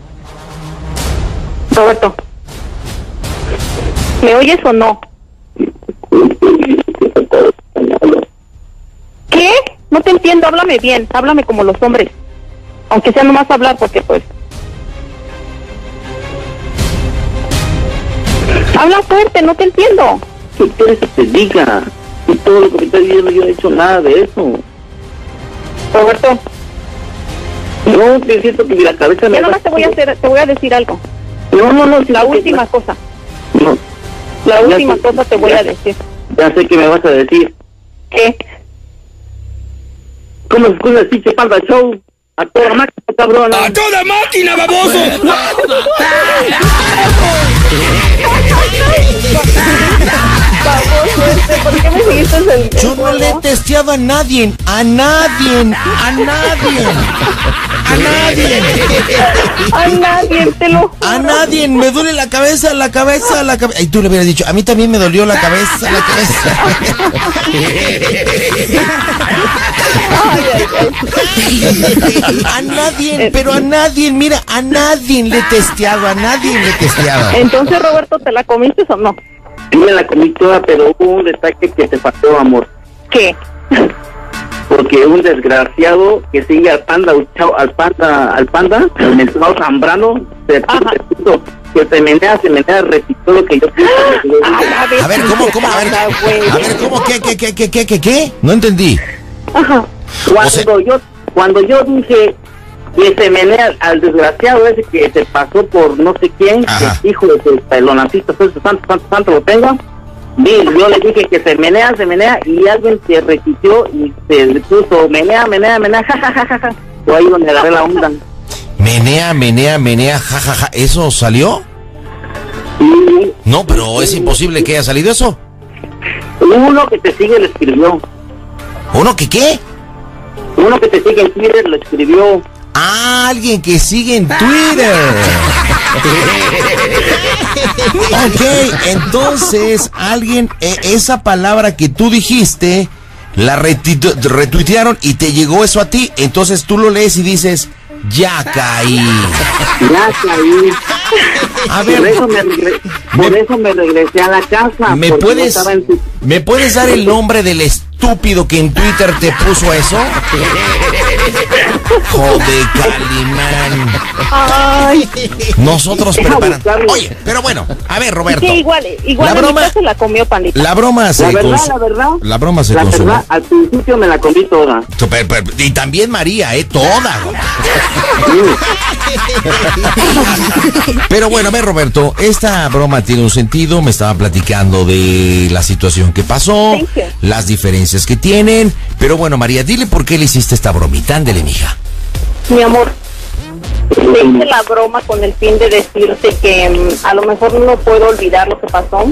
Roberto. ¿Me oyes o no? ¿Qué? No te entiendo, háblame bien, háblame como los hombres. Aunque sea nomás hablar, porque pues... Habla fuerte, no te entiendo. ¿Qué quieres que te diga? Y todo lo que me estás diciendo yo no he hecho nada de eso. Roberto, No, te siento que la cabeza me... ya nomás te voy a hacer, te voy a decir algo. No, no, no. La última cosa, No. la Ya última sé- cosa te voy ya- a decir. Ya sé que me vas a decir. ¿Qué? ¿Cómo se escucha el pinche Panda Show? A toda máquina, cabrón. ¡A toda máquina, baboso! ¿Por qué me seguiste el... Yo no le he testeado a nadie, a nadie, a nadie, a nadie, A nadie, te lo juro. a nadie. Me duele la cabeza, la cabeza, la cabeza. Y tú le hubieras dicho, a mí también me dolió la cabeza, la cabeza. A nadie, pero a nadie, mira, a nadie le he testeado, a nadie le he testeado. Entonces, Roberto, ¿te la comiste o no? Sí me la comí toda, pero hubo un detalle que te faltó, amor. ¿Qué? Porque un desgraciado que sigue al panda, al chao- al panda, al panda, el mencionado Zambrano, se, Ajá. se puso, que se menea, se menea, repitió lo que yo pienso. A, la vez A ver, ¿cómo, cómo? A ver, anda, güey. a ver, ¿cómo? ¿Qué, qué, qué, qué, qué, qué, qué? No entendí. Ajá. Cuando O sea- yo, cuando yo dije que se menea al desgraciado ese que se pasó por no sé quién, Ajá. que hijo de su pelonacito, pues, santo, santo, santo lo tengo. Vi, yo le dije que se menea, se menea, y alguien se repitió y se le puso menea, menea, menea, jajajaja. Fue ahí donde agarré la onda. Menea, menea, menea, jajaja. Ja, ja. ¿Eso salió? Y No, pero es imposible que haya salido eso. uno que te sigue lo escribió. ¿Uno que qué? Uno que te sigue en Twitter lo escribió. Ah, alguien que sigue en Twitter. Ok, entonces alguien, eh, esa palabra que tú dijiste, la retitu- retuitearon y te llegó eso a ti. Entonces tú lo lees y dices, ya caí. Ya caí. A Por ver, eso me, regre- por eso me regresé a la casa. ¿me porque puedes, no estaba en tu- ¿me puedes dar el nombre del estúpido que en Twitter te puso eso? Joder, Calimán. Ay, Nosotros Deja preparamos. buscarlo. Oye, pero bueno, a ver, Roberto. que igual, igual La la broma- broma se la comió, pandita. La broma se La verdad, cons- la verdad. La broma se La consumó. verdad, al principio me la comí toda. Super- per- y también María, ¿eh? Toda. Pero bueno, a ver, Roberto, esta broma tiene un sentido. Me estaba platicando de la situación que pasó, Thank you. las diferencias que tienen. Pero bueno, María, dile por qué le hiciste esta bromita. Ándele, mija. Mi amor, le hice la broma con el fin de decirte que mm, a lo mejor no puedo olvidar lo que pasó,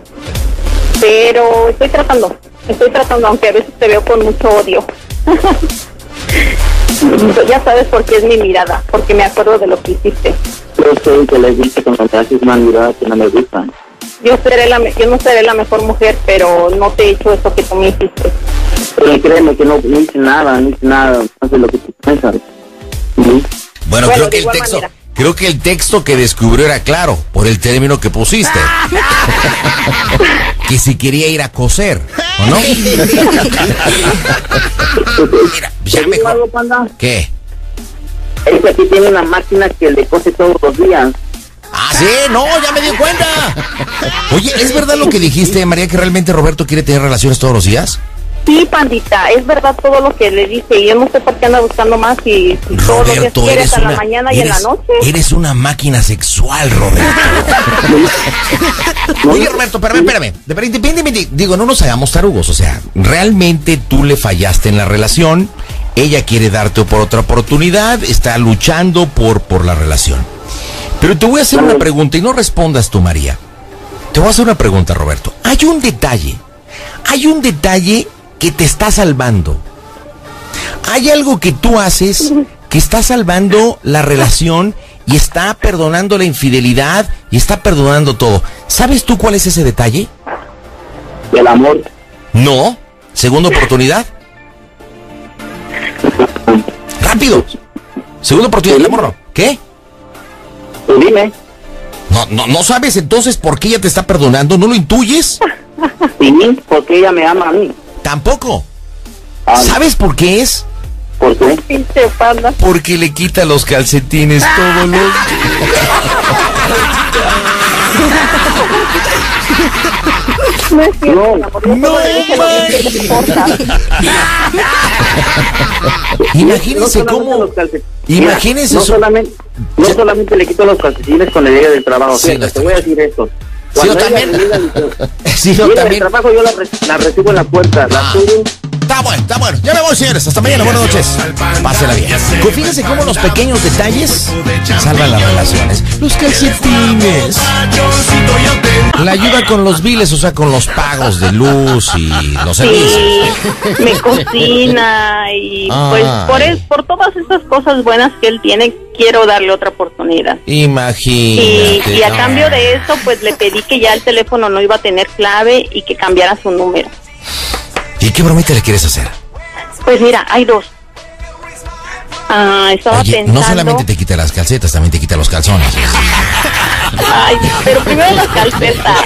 pero estoy tratando, estoy tratando, aunque a veces te veo con mucho odio. Ya sabes por qué es mi mirada, porque me acuerdo de lo que hiciste. Yo sé que les dije cuando me haces una mirada que no me gusta. Yo seré la, me- yo no seré la mejor mujer, pero no te he hecho eso que tú me hiciste. Pero créeme que no, no hice nada, no hice nada. No sé lo que tú piensas. ¿Sí? Bueno, Bueno, creo de que el igual texto, manera. creo que el texto que descubrió era claro por el término que pusiste. Que si quería ir a coser, ¿o no? Mira, ya ¿Te digo mejor. algo, panda? ¿Qué? Es que aquí tiene una máquina que le cose todos los días. Ah, sí, no, ya me di cuenta. Oye, ¿es verdad lo que dijiste, María, que realmente Roberto quiere tener relaciones todos los días? Sí, pandita, es verdad todo lo que le dije y yo no sé por qué anda buscando más y, y todos los días Roberto, quiere eres hasta una, la mañana y en la eres, noche. eres una máquina sexual, Roberto. Oye, Roberto, espérame, espérame. De verdad, independientemente, digo, no nos hagamos tarugos. O sea, realmente tú le fallaste en la relación. Ella quiere darte por otra oportunidad. Está luchando por, por la relación. Pero te voy a hacer una pregunta y no respondas tú, María. Te voy a hacer una pregunta, Roberto. Hay un detalle. Hay un detalle que te está salvando. Hay algo que tú haces que está salvando la relación y está perdonando la infidelidad y está perdonando todo. ¿Sabes tú cuál es ese detalle? El amor. No. Segunda oportunidad. Rápido. Segunda oportunidad. El amor. ¿Qué? Tú dime. No, no, no sabes entonces por qué ella te está perdonando. ¿No lo intuyes? Sí, porque ella me ama a mí. Tampoco. Ah, ¿Sabes por qué es? ¿Por qué? Pinche panda. Porque le quita los calcetines todos los No es cierto, No, mi amor, yo no solo le dije lo que te importa. Imagínense No solamente cómo. los calcetines. Imagínense no su- solamente, no Ya- solamente le quito los calcetines cuando llegue del trabajo. Sí, Fíjate, no, te voy a decir esto. Sí, yo Cuando ella también. llega del- Sí, yo llega del también. trabajo, yo la, re- la recibo en la puerta, la Ah. subo. Está bueno, está bueno. Ya me voy, señores. Hasta mañana. Buenas noches. Pásela bien. Pues fíjense cómo los pequeños detalles salvan las relaciones. Los calcetines. La ayuda con los biles, o sea, con los pagos de luz y los servicios. Sí, me cocina y pues Ay. por, es- por todas esas cosas buenas que él tiene, quiero darle otra oportunidad. Y, Imagínate. y a no. cambio de eso, pues le pedí que ya el teléfono no iba a tener clave y que cambiara su número. ¿Y qué bromita le quieres hacer? Pues mira, hay dos. Ah, estaba Oye, pensando... no solamente te quita las calcetas, también te quita los calzones. Ay, pero primero las calcetas.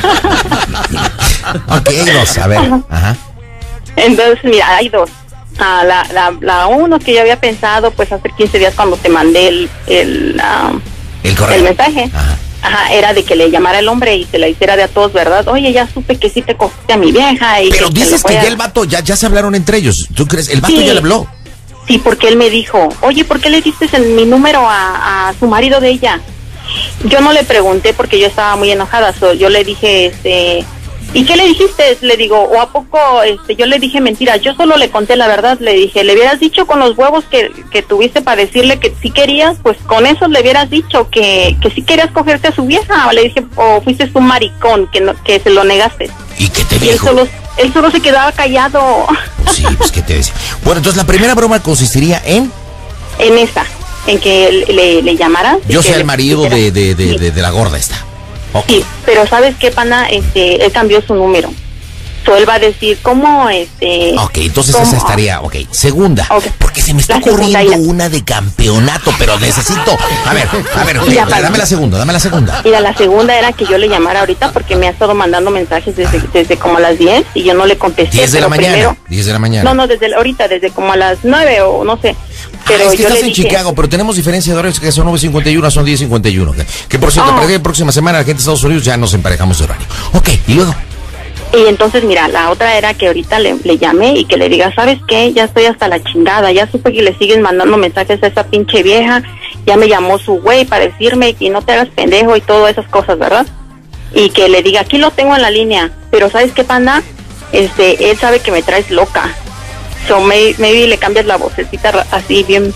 Ok, hay dos. A ver. Ajá. Entonces, mira, hay dos. Ah, la, la, la uno que yo había pensado, pues hace quince días cuando te mandé el, el, ah, El correo. el mensaje. Ajá. Ajá, era de que le llamara el hombre y se la hiciera de a todos, ¿verdad? Oye, ya supe que sí te cogiste a mi vieja. Y Pero que dices que a... ya el vato, ya, ya se hablaron entre ellos. ¿Tú crees? El vato sí. ya le habló. Sí, porque él me dijo, oye, ¿por qué le diste el, mi número a, a su marido de ella? Yo no le pregunté porque yo estaba muy enojada. So, yo le dije, este... ¿y qué le dijiste? Le digo, o a poco, este, yo le dije mentiras, yo solo le conté la verdad, le dije, le hubieras dicho con los huevos que, que tuviste para decirle que si querías, pues con eso le hubieras dicho que, que si querías cogerte a su vieja, le dije, o fuiste un maricón, que no, que se lo negaste. ¿Y qué te dijo? Y él solo, él solo se quedaba callado. Sí, pues qué te decía. Bueno, entonces la primera broma consistiría en... En esa, en que le, le llamara. Yo soy el le, marido de, de, de, de, de la gorda esta. Okay. Sí, pero ¿sabes qué, pana? Este, él cambió su número. So, él va a decir, ¿cómo, este...? Ok, entonces ¿cómo? esa estaría, ok. Segunda, okay. Porque se me está ocurriendo una de campeonato, pero necesito... A ver, a ver, okay, ya, dame la segunda, dame la segunda. Mira, la segunda era que yo le llamara ahorita porque me ha estado mandando mensajes desde, desde como a las diez y yo no le contesté. diez de la mañana, primero, diez de la mañana. No, no, desde ahorita, desde como a las nueve o no sé. Pero ah, es que yo estás le en dije, Chicago, pero tenemos diferencia de horarios que son nueve cincuenta y uno, son diez cincuenta y uno. Que, que por cierto, oh. para que la próxima semana la gente de Estados Unidos ya nos emparejamos de horario. Ok, ¿y luego? Y entonces, mira, la otra era que ahorita le, le llamé y que le diga, ¿sabes qué? Ya estoy hasta la chingada, ya supe que le siguen mandando mensajes a esa pinche vieja, ya me llamó su güey para decirme que no te hagas pendejo y todas esas cosas, ¿verdad? Y que le diga, aquí lo tengo en la línea, pero ¿sabes qué, panda? Este, él sabe que me traes loca. So, maybe, maybe le cambias la vocecita así bien...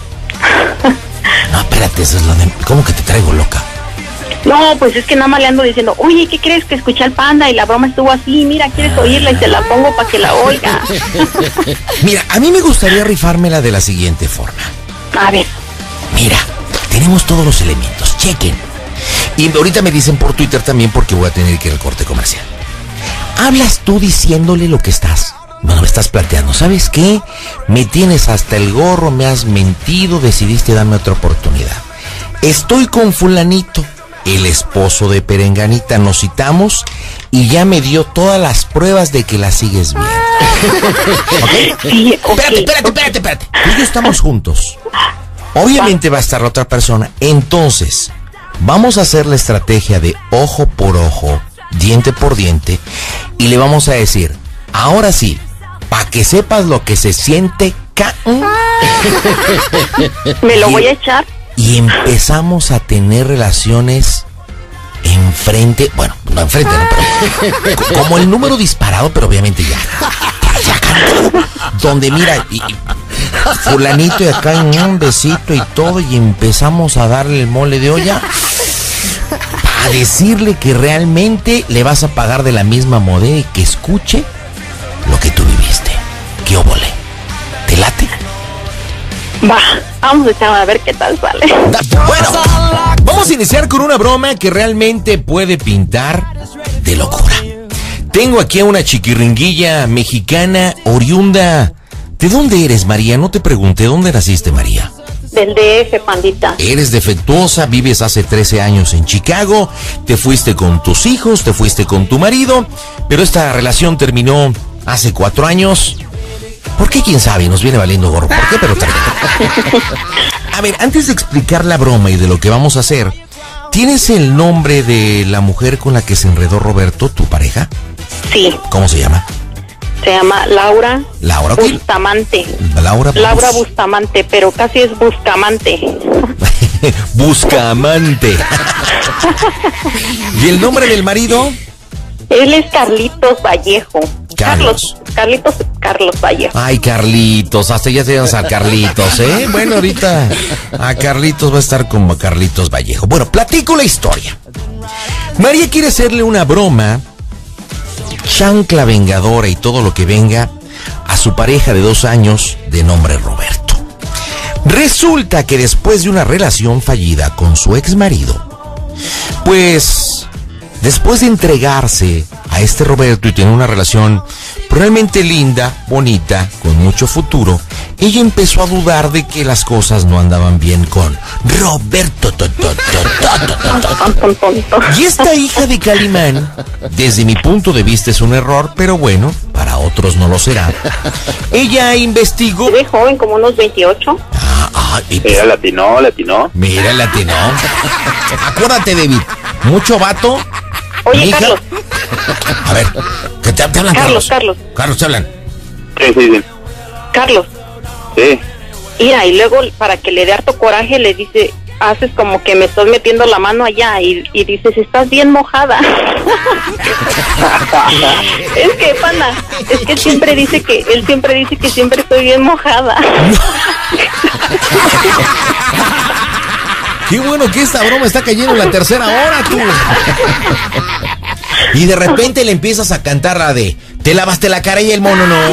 No, espérate, eso es lo de... ¿Cómo que te traigo loca? No, pues es que nada más le ando diciendo, oye, ¿qué crees que escuché al panda y la broma estuvo así? Mira, ¿quieres oírla? Y te la pongo para que la oiga. Mira, a mí me gustaría rifármela de la siguiente forma. A ver. Mira, tenemos todos los elementos, chequen. Y ahorita me dicen por Twitter también porque voy a tener que ir al corte comercial. Hablas tú diciéndole lo que estás. Bueno, me estás planteando, ¿sabes qué? Me tienes hasta el gorro, me has mentido, decidiste darme otra oportunidad. Estoy con fulanito, el esposo de Perenganita, nos citamos y ya me dio todas las pruebas de que la sigues bien. ¿Ok? Sí, okay. Espérate, espérate, espérate, espérate. Tú y yo estamos juntos. Obviamente va a estar la otra persona. Entonces, vamos a hacer la estrategia de ojo por ojo, diente por diente, y le vamos a decir, ahora sí, para que sepas lo que se siente, ca me lo voy a echar. Y empezamos a tener relaciones enfrente, bueno, no enfrente, no, pero como el número disparado, pero obviamente ya, ya cantado, donde mira, y, y fulanito y acá en un besito y todo, y empezamos a darle el mole de olla para decirle que realmente le vas a pagar de la misma moneda y que escuche lo que tú viviste. ¿Qué óvole? ¿Te late? Va, vamos a echar a ver qué tal sale. Bueno, vamos a iniciar con una broma que realmente puede pintar de locura. Tengo aquí a una chiquiringuilla mexicana oriunda. ¿De dónde eres, María? No te pregunté, ¿dónde naciste, María? Del D F, pandita. Eres defectuosa, vives hace trece años en Chicago, te fuiste con tus hijos, te fuiste con tu marido, pero esta relación terminó hace cuatro años. ¿Por qué? ¿Quién sabe? Nos viene valiendo gorro. ¿Por qué? Pero también. A ver, antes de explicar la broma y de lo que vamos a hacer, ¿tienes el nombre de la mujer con la que se enredó Roberto, tu pareja? Sí. ¿Cómo se llama? Se llama Laura. Laura Bustamante. Laura Bus... Laura Bustamante, pero casi es Buscamante. Buscamante. ¿Y el nombre del marido? Él es Carlitos Vallejo. Carlos. Carlos. Carlitos Carlos Vallejo. Ay, Carlitos, hasta ya te llamas a Carlitos, ¿eh? Bueno, ahorita a Carlitos va a estar como Carlitos Vallejo. Bueno, platico la historia. María quiere hacerle una broma, chancla vengadora y todo lo que venga, a su pareja de dos años de nombre Roberto. Resulta que después de una relación fallida con su ex marido, pues después de entregarse a este Roberto y tener una relación realmente linda, bonita, con mucho futuro, ella empezó a dudar de que las cosas no andaban bien con Roberto. To, to, to, to, to, to. Y esta hija de Calimán, desde mi punto de vista es un error, pero bueno, para otros no lo será. Ella investigó. ¿Se ve joven, como unos veintiocho? Ah, ah, y mira, latinó, latinó. Mira, latinó. Acuérdate, David, mucho vato. Oye, hija. Carlos. A ver, ¿qué te, te hablan, Carlos? Carlos? Carlos, Carlos, te hablan. Sí, sí, sí. Carlos. Sí. Mira, y luego para que le dé harto coraje le dice, haces como que me estás metiendo la mano allá y, y dices, estás bien mojada. Es que, pana, es que siempre dice que, él siempre dice que siempre estoy bien mojada. Qué bueno que esta broma está cayendo en la tercera hora, tú. Y de repente le empiezas a cantar la de te lavaste la cara y el mono no.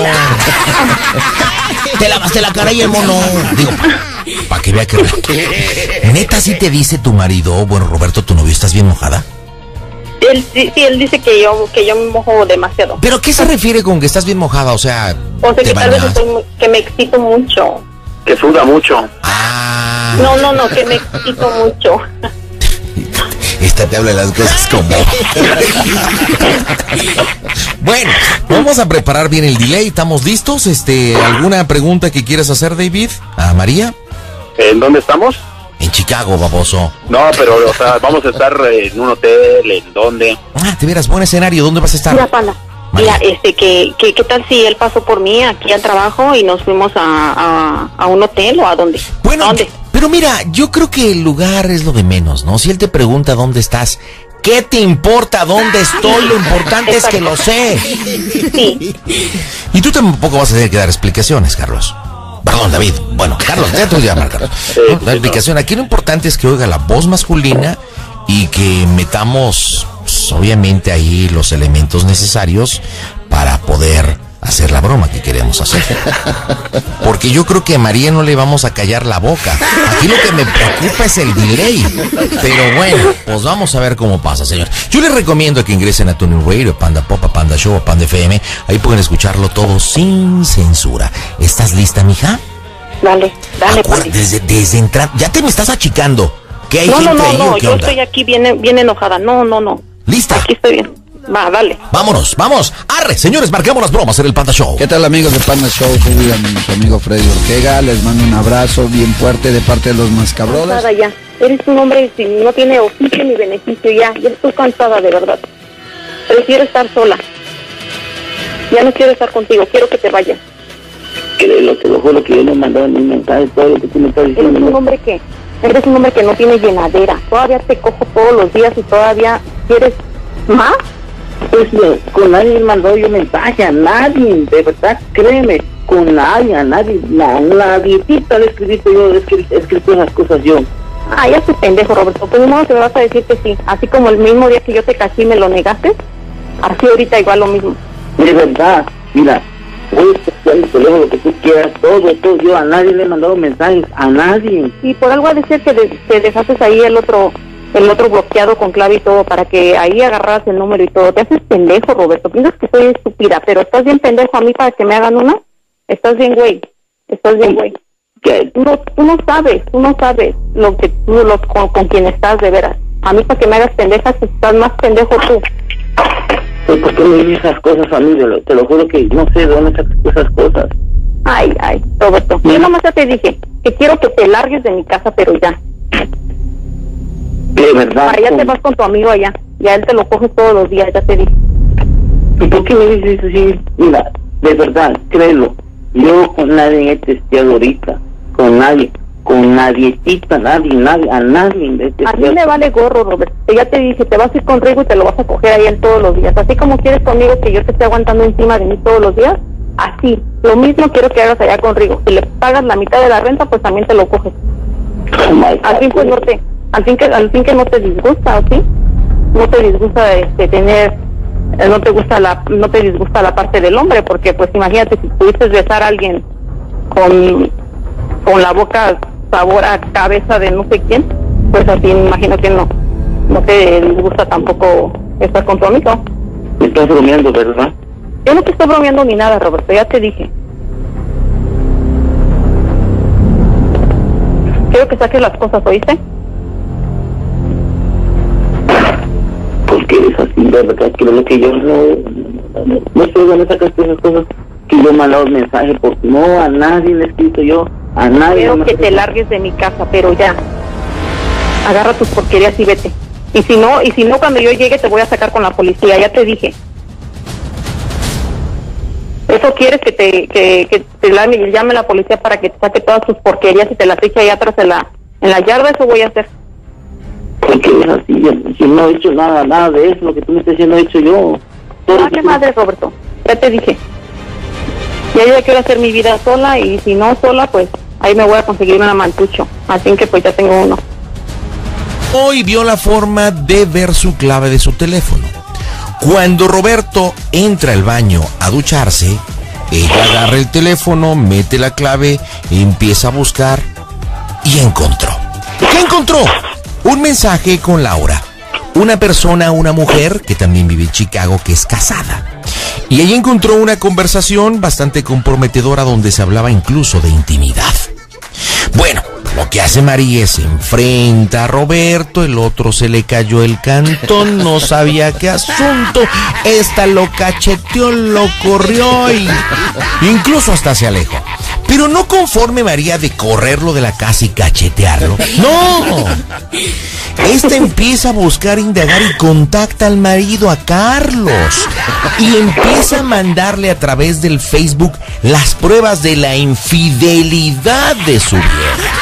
Te lavaste la cara y el mono. Digo, para que vea que... ¿Neta sí te dice tu marido, bueno, Roberto, tu novio, estás bien mojada? Él, sí, sí, él dice que yo, que yo me mojo demasiado. ¿Pero qué se refiere con que estás bien mojada? O sea, O sea, ¿te que tal vez bañas? estoy muy- que me excito mucho. Que suda mucho. Ah, No, no, no, que me excito mucho. esta te habla de las cosas como... Bueno, vamos a preparar bien el delay. ¿Estamos listos? Este, ¿alguna pregunta que quieras hacer, David? ¿A María? ¿En dónde estamos? En Chicago, baboso. No, pero, o sea, vamos a estar en un hotel, ¿en dónde? Ah, te verás, buen escenario. ¿Dónde vas a estar? Mira, pana, mira, este, que, que, ¿qué tal si él pasó por mí aquí al trabajo y nos fuimos a, a, a un hotel o a dónde? Bueno, ¿A dónde? pero mira, yo creo que el lugar es lo de menos, ¿no? Si él te pregunta dónde estás, ¿qué te importa dónde estoy? Lo importante es que lo sé. Sí. Y tú tampoco vas a tener que dar explicaciones, Carlos. Perdón, David. Bueno, Carlos, ya te voy a llamar, Carlos. Sí, No, sí, la explicación, aquí lo importante es que oiga la voz masculina y que metamos, pues, obviamente, ahí los elementos necesarios para poder hacer la broma que queremos hacer. Porque yo creo que a María no le vamos a callar la boca. Aquí lo que me preocupa es el delay. Pero bueno, pues vamos a ver cómo pasa, señor. Yo les recomiendo que ingresen a TuneIn Radio, Panda Pop, a Panda Show, a Panda F M. Ahí pueden escucharlo todo sin censura. ¿Estás lista, mija? Dale, dale, Acuérdate, pana. desde, desde entrar, ya te me estás achicando. ¿Que hay No, gente no, no, ahí no, o qué yo onda? estoy aquí bien, bien enojada. No, no, no. ¿Lista? Aquí estoy bien. Va, dale. Vámonos, vamos. Arre, señores, marcamos las bromas en el Panda Show. ¿Qué tal, amigos de Panda Show? Soy a su amigo Freddy Ortega. Les mando un abrazo bien fuerte de parte de los Mascabrothers. Cansada ya. Eres un hombre que no tiene oficio ni beneficio ya. Ya estoy cansada, de verdad. Prefiero estar sola. Ya no quiero estar contigo. Quiero que te vayas. Créelo, te lo juro que yo le he mandado un mensaje, todo lo que tú me estás Eres diciendo. un hombre que... Eres un hombre que no tiene llenadera. Todavía te cojo todos los días y todavía quieres más. Pues no, con nadie he mandado yo mensaje, a nadie, de verdad, créeme, con nadie, a nadie, la, la dietita le he escrito yo, he escrito, he escrito esas cosas yo. Ah, ya estoy pendejo, Roberto. Pues no te me vas a decir que sí. Así como el mismo día que yo te caché y me lo negaste, así ahorita igual lo mismo. De verdad, mira, voy a estar en el teléfono, lo que tú quieras, todo, todo, yo a nadie le he mandado mensajes, a nadie. Y por algo ha de ser que de- te dejaces ahí el otro el otro bloqueado con clave y todo para que ahí agarraras el número y todo. Te haces pendejo, Roberto. Piensas que soy estúpida, pero estás bien pendejo a mí para que me hagan una. Estás bien, güey. Estás bien, güey. ¿Qué? Tú no, tú no sabes, tú no sabes lo que tú, lo, con, con quien estás de veras. A mí para que me hagas pendejas, estás más pendejo tú. Pues, ¿por qué me dices esas cosas a mí? Te lo, te lo juro que no sé de dónde sacas esas cosas. Ay, ay, Roberto. Yo nomás ya te dije que quiero que te largues de mi casa, pero ya. De verdad. Para allá te con- vas con tu amigo allá. Ya él te lo coges todos los días, ya te dije. ¿Y por qué me dices así? Mira, de verdad, créelo. Yo con nadie he testeado ahorita. Con nadie. Con nadiecita, nadie, nadie, a nadie he A mí testeado. me vale gorro, Roberto. Ya te dije, te vas a ir con Rigo y te lo vas a coger ahí él todos los días. Así como quieres conmigo que yo te esté aguantando encima de mí todos los días, así. Lo mismo quiero que hagas allá con Rigo. Si le pagas la mitad de la renta, pues también te lo coges. Oh my God. Al fin, pues no te, al fin que, al fin que no te disgusta, ¿o sí? No te disgusta este, tener, eh, no te gusta la, no te disgusta la parte del hombre, porque pues imagínate si pudiste besar a alguien con, con la boca sabor a cabeza de no sé quién, pues así me imagino que no, no te disgusta tampoco estar con tu amigo. Me estás bromeando, ¿verdad? Yo no te estoy bromeando ni nada, Roberto, ya te dije. Quiero que saques las cosas, ¿oíste? Porque eres así, de verdad, que lo que yo no... No, no sé de dónde sacas esas cosas que yo he mandado mensaje, porque no, a nadie le he escrito yo, a nadie. Quiero no me- que te largues de mi casa, pero ya. Agarra tus porquerías y vete. Y si no, y si no, cuando yo llegue te voy a sacar con la policía, ya te dije. ¿Eso quieres que te que, que te la, llame la policía para que te saque todas tus porquerías y te las eche allá atrás en la, en la yarda? Eso voy a hacer. ¿Por qué es así? Yo, yo no he hecho nada, nada de eso, lo que tú me estás diciendo he hecho yo. Ah, qué madre, Roberto, ya te dije. Ya yo quiero hacer mi vida sola y si no sola, pues ahí me voy a conseguir una mantucho. Así que pues ya tengo uno. Hoy vio la forma de ver su clave de su teléfono. Cuando Roberto entra al baño a ducharse, ella agarra el teléfono, mete la clave, empieza a buscar y encontró. ¿Qué encontró? Un mensaje con Laura, una persona, una mujer que también vive en Chicago, que es casada. Y ella encontró una conversación bastante comprometedora donde se hablaba incluso de intimidad. Bueno, lo que hace María es enfrenta a Roberto, el otro se le cayó el cantón, no sabía qué asunto, esta lo cacheteó, lo corrió y incluso hasta se alejó. Pero no conforme María de correrlo de la casa y cachetearlo, no. Esta empieza a buscar, indagar y contacta al marido, a Carlos, y empieza a mandarle a través del Facebook las pruebas de la infidelidad de su vieja.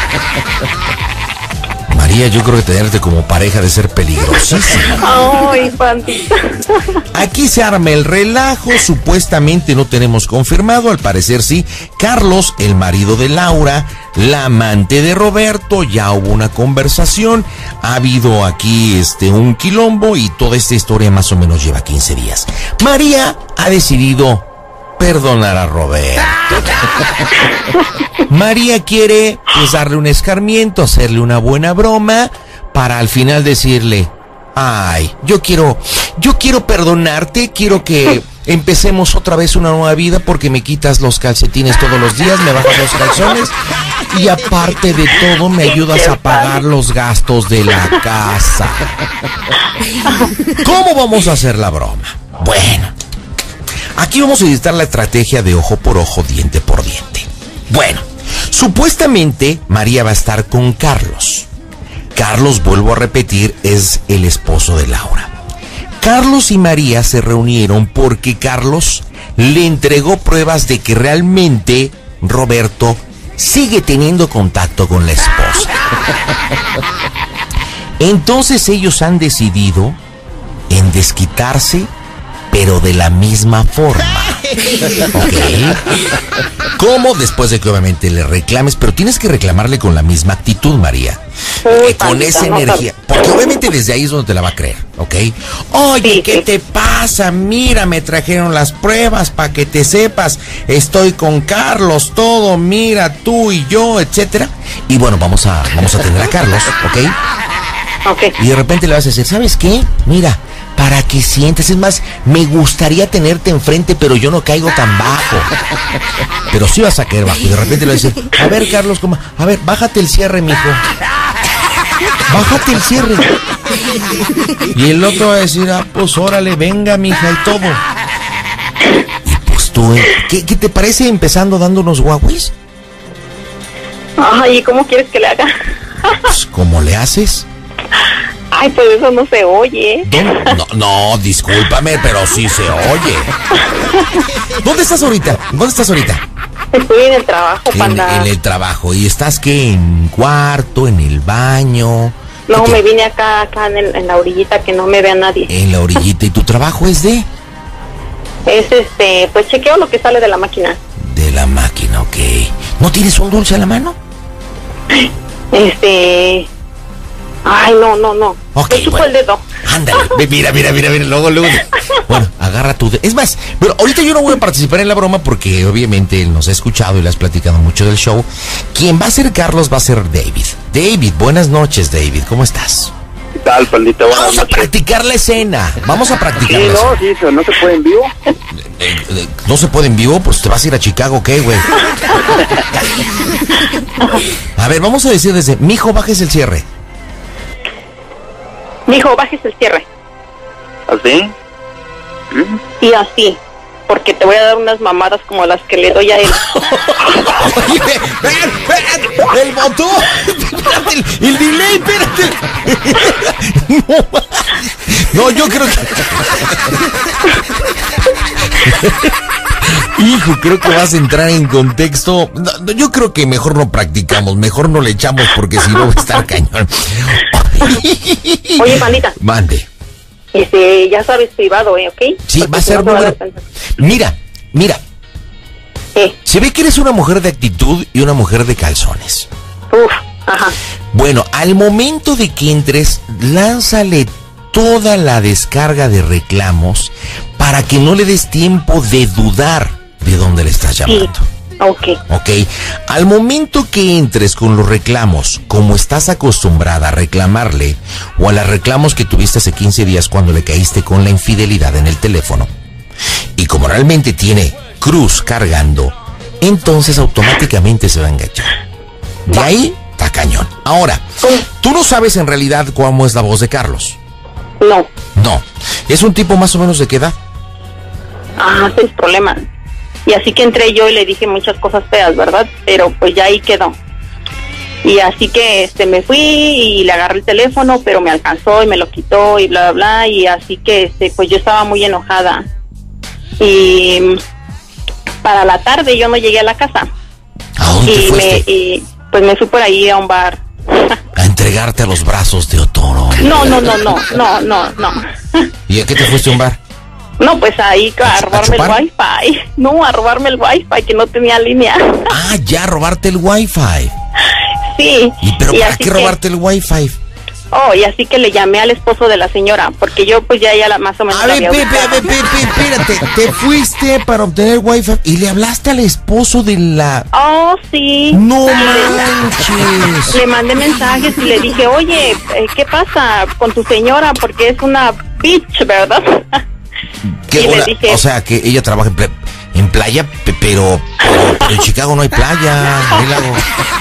María, yo creo que tenerte como pareja de ser peligrosísimo. Ay, pandita. Aquí se arma el relajo, supuestamente no tenemos confirmado, al parecer sí. Carlos, el marido de Laura, la amante de Roberto, ya hubo una conversación, ha habido aquí este un quilombo y toda esta historia más o menos lleva quince días. María ha decidido perdonar a Roberto. María quiere pues darle un escarmiento, hacerle una buena broma para al final decirle: ay, yo quiero, yo quiero perdonarte, quiero que empecemos otra vez una nueva vida porque me quitas los calcetines todos los días, me bajas los calzones y aparte de todo me ayudas a pagar los gastos de la casa. ¿Cómo vamos a hacer la broma? Bueno, aquí vamos a necesitar la estrategia de ojo por ojo, diente por diente. Bueno, supuestamente María va a estar con Carlos. Carlos, vuelvo a repetir, es el esposo de Laura. Carlos y María se reunieron porque Carlos le entregó pruebas de que realmente Roberto sigue teniendo contacto con la esposa. Entonces ellos han decidido en desquitarse, pero de la misma forma. ¿Ok? ¿Cómo? Después de que obviamente le reclames, pero tienes que reclamarle con la misma actitud, María. Uy, Eh, con esa energía. Porque obviamente desde ahí es donde te la va a creer, ¿ok? Oye, Sí, ¿qué sí. te pasa? Mira, me trajeron las pruebas para que te sepas. Estoy con Carlos, todo, mira, tú y yo, etcétera. Y bueno, vamos a, vamos a tener a Carlos, ¿ok? Ok. Y de repente le vas a decir, ¿sabes qué? Mira, para que sientes, es más, me gustaría tenerte enfrente, pero yo no caigo tan bajo. Pero sí vas a caer bajo. Y de repente le vas a decir, a ver, Carlos, ¿cómo? A ver, bájate el cierre, mijo. Bájate el cierre. Y el otro va a decir, ah, pues órale, venga, mija, y todo. Y pues tú, ¿eh? ¿Qué, qué te parece empezando dando unos guaguis? Ay, ¿y cómo quieres que le haga? Pues, ¿cómo le haces? Ay, pues eso no se oye. ¿Dónde? No, no, discúlpame, pero sí se oye. ¿Dónde estás ahorita? ¿Dónde estás ahorita? Estoy en el trabajo, En, panda. en el trabajo. ¿Y estás qué? ¿En cuarto? ¿En el baño? No, ¿Qué- me vine acá, acá en, el- en la orillita, que no me vea nadie. En la orillita. ¿Y tu trabajo es de? Es este, pues chequeo lo que sale de la máquina. De la máquina, ok. ¿No tienes un dulce a la mano? Este... Ay, no, no, no. Ok, Me chupo bueno. el dedo. Ándale, ve, mira, mira, mira, mira, luego, luego. Bueno, agarra tu... de- Es más, pero ahorita yo no voy a participar en la broma porque obviamente él nos ha escuchado y le has platicado mucho del show. Quien va a ser Carlos va a ser David. David, buenas noches, David, ¿cómo estás? ¿Qué tal, pandita? Buenas Vamos a noches. practicar la escena. Vamos a practicar Sí, la escena. no, sí, pero no se puede en vivo. Eh, eh, no se puede en vivo, pues te vas a ir a Chicago, ¿qué, güey? A ver, vamos a decir desde... Mijo, bajes el cierre. Mijo, bajes el cierre. ¿Así? ¿Mm? Y así. porque te voy a dar unas mamadas como las que le doy a él. Oye, ven, ven, el botón, espérate, el, el delay, espérate. No, no, yo creo que... Hijo, creo que vas a entrar en contexto. No, yo creo que mejor no practicamos, mejor no le echamos porque si no va a estar cañón. Oye, pandita. Mande. Este, ya sabes, privado, ¿eh? ¿Ok? Sí, porque va a ser no número... Mira, mira. ¿Qué? Se ve que eres una mujer de actitud y una mujer de calzones. Uf, ajá. Bueno, al momento de que entres, lánzale toda la descarga de reclamos para que no le des tiempo de dudar de dónde le estás llamando. Sí. Ok. Ok. Al momento que entres con los reclamos, como estás acostumbrada a reclamarle, o a los reclamos que tuviste hace quince días cuando le caíste con la infidelidad en el teléfono, y como realmente tiene cruz cargando, entonces automáticamente se va a enganchar. De ahí, está cañón. Ahora, tú no sabes en realidad cómo es la voz de Carlos. No. No. ¿Es un tipo más o menos de qué edad? Ah, seis problemas. Y así que entré yo y le dije muchas cosas feas, ¿verdad? Pero pues ya ahí quedó. Y así que este me fui y le agarré el teléfono, pero me alcanzó y me lo quitó y bla, bla, bla. Y así que este pues yo estaba muy enojada. Y para la tarde yo no llegué a la casa. ¿A dónde y te fuiste? Me, y pues me fui por ahí a un bar. A entregarte a los brazos de Otoro. No, no, no, no, no, no, no. ¿Y a qué te fuiste a un bar? No, pues ahí a, ¿A robarme chupar? el wifi. No, a robarme el wifi que no tenía línea. Ah, ya, robarte el wifi. Sí. ¿Y pero y para así qué que, robarte el wifi? Oh, y así que le llamé al esposo de la señora, porque yo pues ya ya la más o menos A la ver, había Pepe, ubicado. Pepe, Pepe, espérate. Te fuiste para obtener wifi y le hablaste al esposo de la... Oh, sí. No Le- manches. Le mandé mensajes y le dije, oye, eh, ¿qué pasa con tu señora? Porque es una bitch, ¿verdad? ¿Qué y le hora? dije- O sea, que ella trabaja en, ple- en playa, pe- pero, pero, pero en Chicago no hay playa, no hay lago.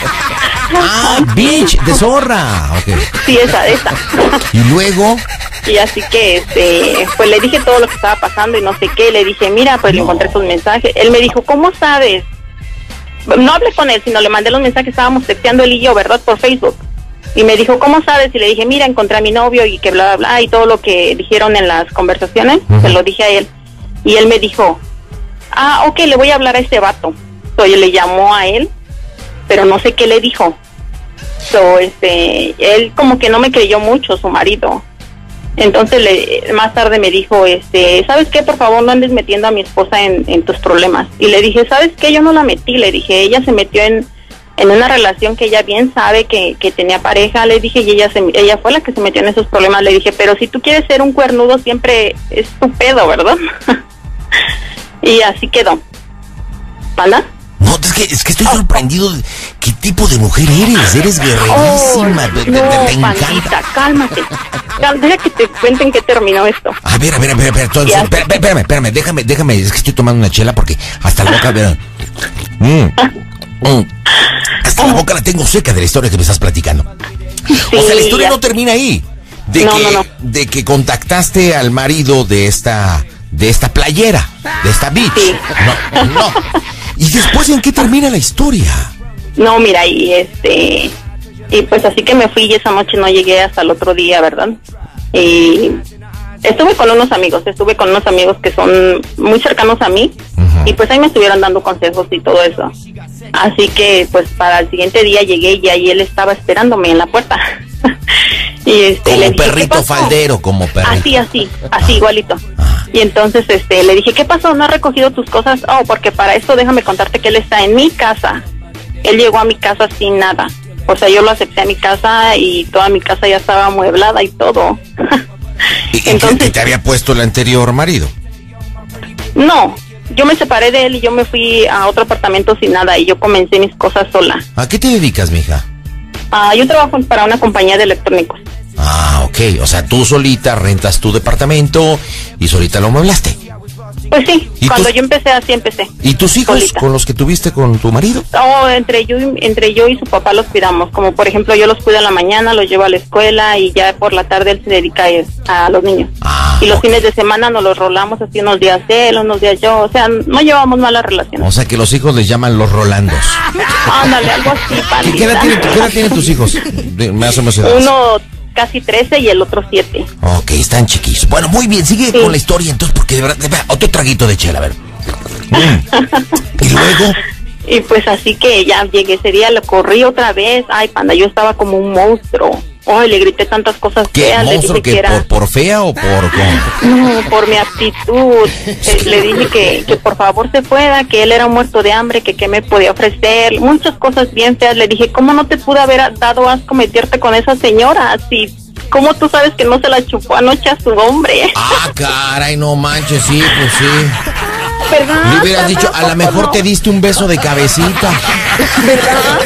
Ah, beach, de zorra. Ok. Sí, esa, esa. Y luego... Y así que, este, pues le dije todo lo que estaba pasando y no sé qué. Le dije, mira, pues le encontré tus mensajes. Él me dijo, ¿cómo sabes? No hablé con él, sino le mandé los mensajes. Estábamos texteando él y yo, ¿verdad? Por Facebook. Y me dijo, ¿cómo sabes? Y le dije, mira, encontré a mi novio y que bla, bla, bla. Y todo lo que dijeron en las conversaciones, Ujú. se lo dije a él. Y él me dijo, ah, ok, le voy a hablar a ese vato. Entonces le llamó a él, pero no sé qué le dijo. So, este, él como que no me creyó mucho, su marido. Entonces le, más tarde me dijo, este, ¿sabes qué? Por favor no andes metiendo a mi esposa en, en tus problemas. Y le dije, ¿sabes qué? Yo no la metí, le dije, ella se metió en, en una relación que ella bien sabe que, que tenía pareja, le dije, y ella se, ella fue la que se metió en esos problemas. Le dije, pero si tú quieres ser un cuernudo siempre es tu pedo, ¿verdad? Y así quedó. ¿Panda? No, es que, es que estoy sorprendido de qué tipo de mujer eres. Eres guerrerísima. Oh, te, te- no, te encanta. pandita, cálmate. Cal- Deja que te cuenten qué terminó esto. A ver, a ver, a ver, a ver, entonces, Ya. espérame, espérame, espérame, déjame, déjame, es que estoy tomando una chela porque hasta la boca, vean. Mm, mm. Hasta la boca la tengo seca de la historia que me estás platicando. O sea, la Sí, historia ya. no termina ahí. De No, que, no, no. de que contactaste al marido de esta, de esta playera, de esta beach. Sí. No, no. ¿Y después en qué termina la historia? No, mira, y este, y pues así que me fui y esa noche no llegué hasta el otro día, ¿verdad? Y estuve con unos amigos, estuve con unos amigos que son muy cercanos a mí, Ujú. y pues ahí me estuvieron dando consejos y todo eso. Así que pues para el siguiente día llegué y ahí él estaba esperándome en la puerta. Y este, Como le dije, ¿qué perrito pasó? faldero, como perrito. Así, así, así igualito. Ah. Y entonces este le dije, ¿qué pasó? ¿No has recogido tus cosas? Oh, porque para esto déjame contarte que él está en mi casa. Él llegó a mi casa sin nada. O sea, yo lo acepté a mi casa y toda mi casa ya estaba amueblada y todo. ¿Y, y qué- Entonces- qué te había puesto el anterior marido? No, yo me separé de él y yo me fui a otro apartamento sin nada y yo comencé mis cosas sola. ¿A qué te dedicas, mija? Ah, yo trabajo para una compañía de electrónicos. Ah, ok. O sea, tú solita rentas tu departamento y solita lo amueblaste. Pues sí, ¿Y cuando tus- yo empecé así empecé. ¿Y tus hijos Solita. con los que tuviste con tu marido? Oh, entre yo, y- entre yo y su papá los cuidamos. Como por ejemplo, yo los cuido en la mañana, los llevo a la escuela y ya por la tarde él se dedica a, a los niños. Ah, Y los fines de semana nos los rolamos así unos días él, unos días yo. O sea, no llevamos mala relación. O sea, que los hijos les llaman los Rolandos. Ándale, algo así, pandita. ¿Qué edad tienen, qué edad tienen tus hijos? De, más o menos edad. Uno casi trece y el otro siete. Ok, están chiquillos. Bueno, muy bien, sigue sí. con la historia entonces, porque de verdad, de verdad, otro traguito de chela, a ver. Mm. Y luego... Y pues así que ya llegué ese día, lo corrí otra vez. Ay, panda, yo estaba como un monstruo. Ay, le grité tantas cosas ¿Qué, feas. monstruo le dije que, que era... por, por fea o por cómo? No, por mi actitud. eh, le dije que, que por favor se fuera, que él era muerto de hambre, que qué me podía ofrecer. Muchas cosas bien feas. Le dije, ¿cómo no te pude haber dado asco meterte con esa señora? Si, ¿cómo tú sabes que no se la chupó anoche a su hombre? Ah, caray, no manches, sí, pues sí. ¿Verdad? Le hubieras dicho, a lo mejor te diste un beso de cabecita. ¿Verdad?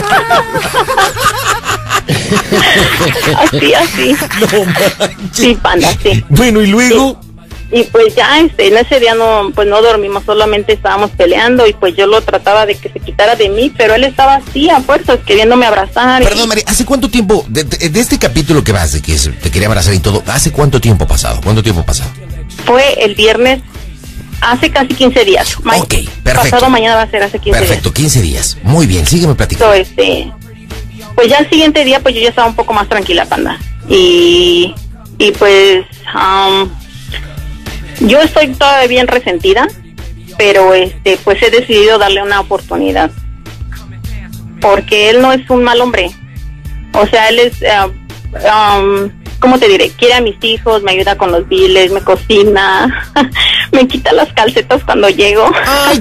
Así, así. No manches. Sí, panda, sí. Bueno, ¿y luego? Sí. Y pues ya, este, en ese día no, pues no dormimos, solamente estábamos peleando y pues yo lo trataba de que se quitara de mí, pero él estaba así a fuerzas, queriéndome abrazar. Perdón, y... María, ¿hace cuánto tiempo, de, de, de este capítulo que vas, de que te quería abrazar y todo, ¿hace cuánto tiempo pasado? ¿Cuánto tiempo pasado? Fue el viernes, hace casi quince días. Ma- Ok, perfecto. Pasado mañana va a ser hace quince Perfecto, días. quince días. Muy bien, sígueme platicando. So, este, pues ya el siguiente día, pues yo ya estaba un poco más tranquila, panda. Y, y pues, um, yo estoy todavía bien resentida, pero este, pues he decidido darle una oportunidad. Porque él no es un mal hombre. O sea, él es, uh, um, ¿cómo te diré? Quiere a mis hijos, me ayuda con los biles, me cocina, me quita las calcetas cuando llego. ¡Ay,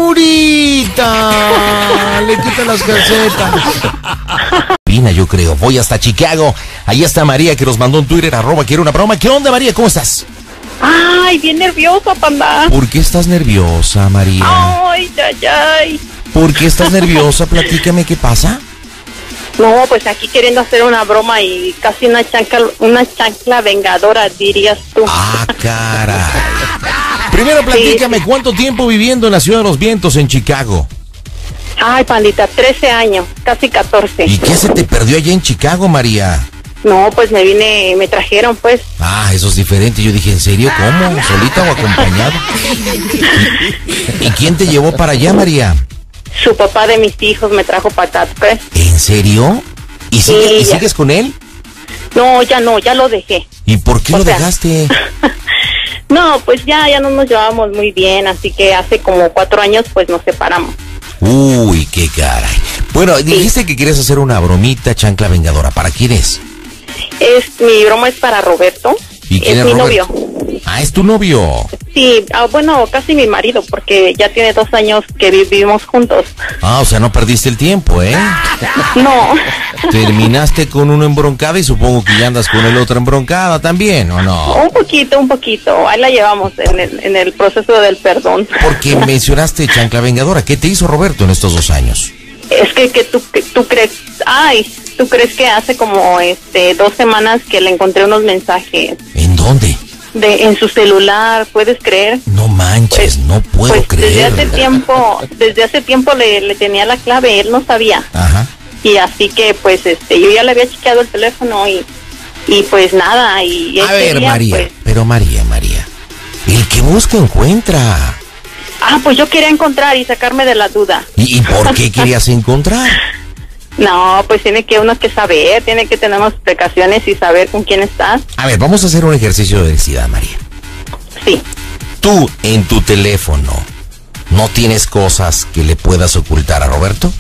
ternurita! Le quita las calcetas. Pina, yo creo. Voy hasta Chicago. Ahí está María, que nos mandó un Twitter, arroba, quiero una broma. ¿Qué onda, María? ¿Cómo estás? Ay, bien nerviosa, panda. ¿Por qué estás nerviosa, María? Ay, ay, ay. ¿Por qué estás nerviosa? Platícame, ¿qué pasa? No, pues aquí queriendo hacer una broma y casi una chancla, una chancla vengadora, dirías tú. Ah, caray. Primero platícame, Sí. ¿cuánto tiempo viviendo en la Ciudad de los Vientos, en Chicago? Ay, pandita, trece años, casi catorce. ¿Y qué se te perdió allá en Chicago, María? No, pues me vine, me trajeron, pues. Ah, eso es diferente. Yo dije, ¿en serio? ¿Cómo? ¿Solita o acompañada? ¿Y, y quién te llevó para allá, María? Su papá de mis hijos me trajo para acá, pues. ¿En serio? ¿Y, sigue- Sí, ¿y ya. sigues con él? No, ya no, ya lo dejé. ¿Y por qué O lo sea, dejaste? No, pues ya, ya no nos llevábamos muy bien, así que hace como cuatro años, pues nos separamos. Uy, qué caray. Bueno, dijiste que quieres hacer una bromita, chancla vengadora. ¿Para quién es? Es, mi broma es para Roberto. ¿Y quién es es mi Roberto? novio. Ah, es tu novio. Sí, ah, bueno, casi mi marido, porque ya tiene dos años que vivimos juntos. Ah, o sea, no perdiste el tiempo, ¿eh? No. Terminaste con uno embroncada y supongo que ya andas con el otro embroncada también, ¿o no? Un poquito, un poquito. Ahí la llevamos en el, en el proceso del perdón. Porque mencionaste chancla vengadora. ¿Qué te hizo Roberto en estos dos años? Es que, que tú, que tú crees, ay, tú crees que hace como este dos semanas que le encontré unos mensajes ¿En dónde? de en su celular, ¿puedes creer? No manches, Pues- no puedo pues creer. desde hace tiempo, desde hace tiempo le, le tenía la clave, él no sabía. Ajá. Y así que pues este yo ya le había chequeado el teléfono y y pues nada, y A ese ver, día, María, pues, pero María, María, el que busca encuentra. ah, pues yo quería encontrar y sacarme de la duda. ¿Y, y por qué querías encontrar? No, pues tiene que uno que saber, tiene que tener más precauciones y saber con quién estás. A ver, vamos a hacer un ejercicio de honestidad, María. Sí. ¿Tú en tu teléfono no tienes cosas que le puedas ocultar a Roberto?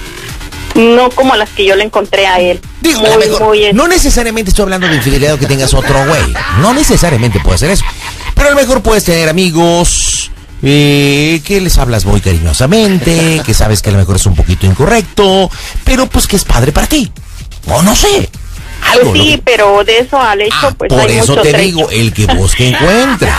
No como las que yo le encontré a él. Digo, a lo mejor, muy, no necesariamente estoy hablando de infidelidad o que tengas otro güey. No necesariamente puede ser eso. Pero a lo mejor puedes tener amigos eh, que les hablas muy cariñosamente, que sabes que a lo mejor es un poquito incorrecto, pero pues que es padre para ti. O no sé. Algo, Pues sí, lo que- pero de eso al hecho, Ah, pues por hay eso mucho te trecho. digo, el que busca encuentra.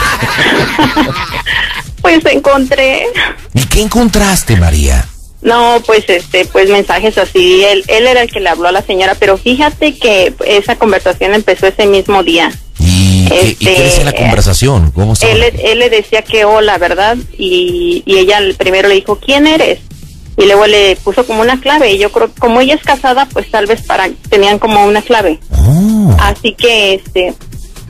Pues encontré, ¿Y qué encontraste, María? no, pues este, pues mensajes así. Él, él era el que le habló a la señora, pero fíjate que esa conversación empezó ese mismo día. ¿Y, qué, ¿y Este, qué decía la conversación? ¿Cómo se Él, le- él le decía que hola, ¿verdad? Y, y ella el primero le dijo, ¿quién eres? Y luego le puso como una clave. Y yo creo, como ella es casada, pues tal vez para tenían como una clave. Oh. Así que, este,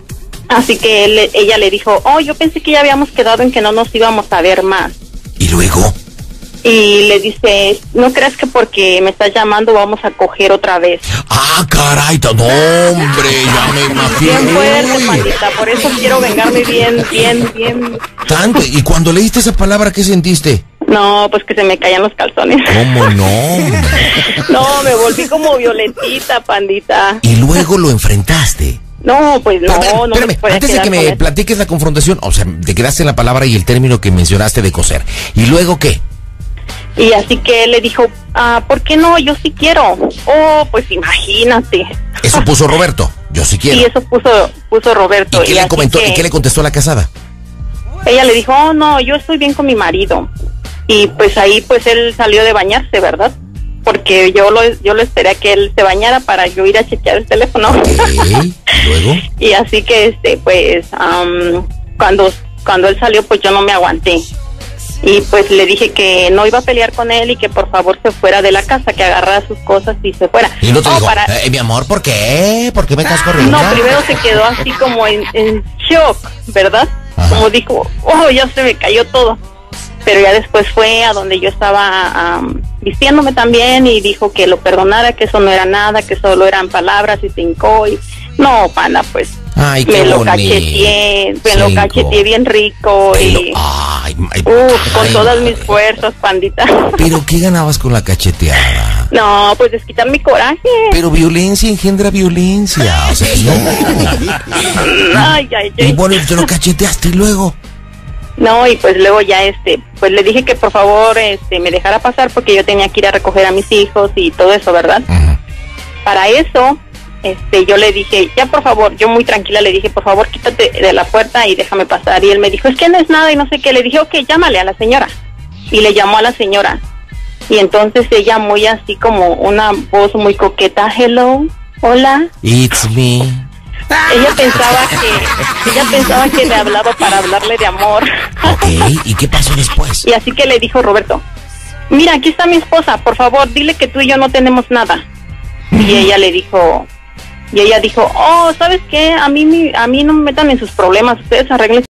Así que él, ella le dijo, oh, yo pensé que ya habíamos quedado en que no nos íbamos a ver más. ¿Y luego? Y le dice, ¿no crees que porque me estás llamando vamos a coger otra vez? Ah, caray, no, hombre, ya me imagino. Bien fuerte, pandita, por eso quiero vengarme bien, bien, bien. Tanto, y cuando leíste esa palabra, ¿qué sentiste? No, pues que se me caían los calzones. ¿Cómo no? No, me volví como Violetita, pandita. Y luego lo enfrentaste. No, pues no, Pero, no. espérame, me antes de que me platiques la confrontación, o sea, te quedaste en la palabra y el término que mencionaste de coser. ¿Y luego qué? Y así que él le dijo, ah, ¿por qué no? Yo sí quiero. Oh, pues imagínate. Eso puso Roberto, yo sí quiero. Sí, eso puso, puso Roberto. ¿Y qué y le comentó? que ¿Y qué le contestó la casada? Ella le dijo, oh, no, yo estoy bien con mi marido. Y pues ahí, pues él salió de bañarse, ¿verdad? Porque yo lo, yo lo esperé a que él se bañara para yo ir a chequear el teléfono. Ok, ¿y luego? Y así que, este, pues, um, cuando, cuando él salió, pues yo no me aguanté. Y pues le dije que no iba a pelear con él y que por favor se fuera de la casa, que agarrara sus cosas y se fuera. Y no te oh, dijo, para... eh, mi amor, ¿por qué? ¿Por qué me estás corriendo? No, primero se quedó así como en, en shock, ¿verdad? Ajá. Como dijo, oh, ya se me cayó todo. Pero ya después fue a donde yo estaba um, vistiéndome también y dijo que lo perdonara, que eso no era nada, que solo eran palabras y se hincó y... No, pana, pues... Ay, qué me lo bonito. cacheteé, me lo cacheteé bien rico pero, y... Ay, ay, uf, con ay, todas madre. mis fuerzas, pandita. ¿Pero qué ganabas con la cacheteada? No, pues desquitar mi coraje. Pero violencia engendra violencia, o sea, no. Ay, ay, ay. Y bueno, te lo cacheteaste y luego... No, y pues luego ya este, pues le dije que por favor este me dejara pasar porque yo tenía que ir a recoger a mis hijos y todo eso, ¿verdad? Uh-huh. Para eso, este, yo le dije, ya por favor, yo muy tranquila le dije, por favor, quítate de la puerta y déjame pasar. Y él me dijo, es que no es nada y no sé qué. Le dije, ok, llámale a la señora. Y le llamó a la señora. Y entonces ella muy así como una voz muy coqueta, hello, hola. It's me. Ella pensaba que ella pensaba que le hablaba para hablarle de amor. Ok, ¿y qué pasó después? Y así que le dijo Roberto, mira, aquí está mi esposa, por favor, dile que tú y yo no tenemos nada. Y ella le dijo, y ella dijo, oh, ¿sabes qué? A mí, a mí no me metan en sus problemas, ustedes arreglen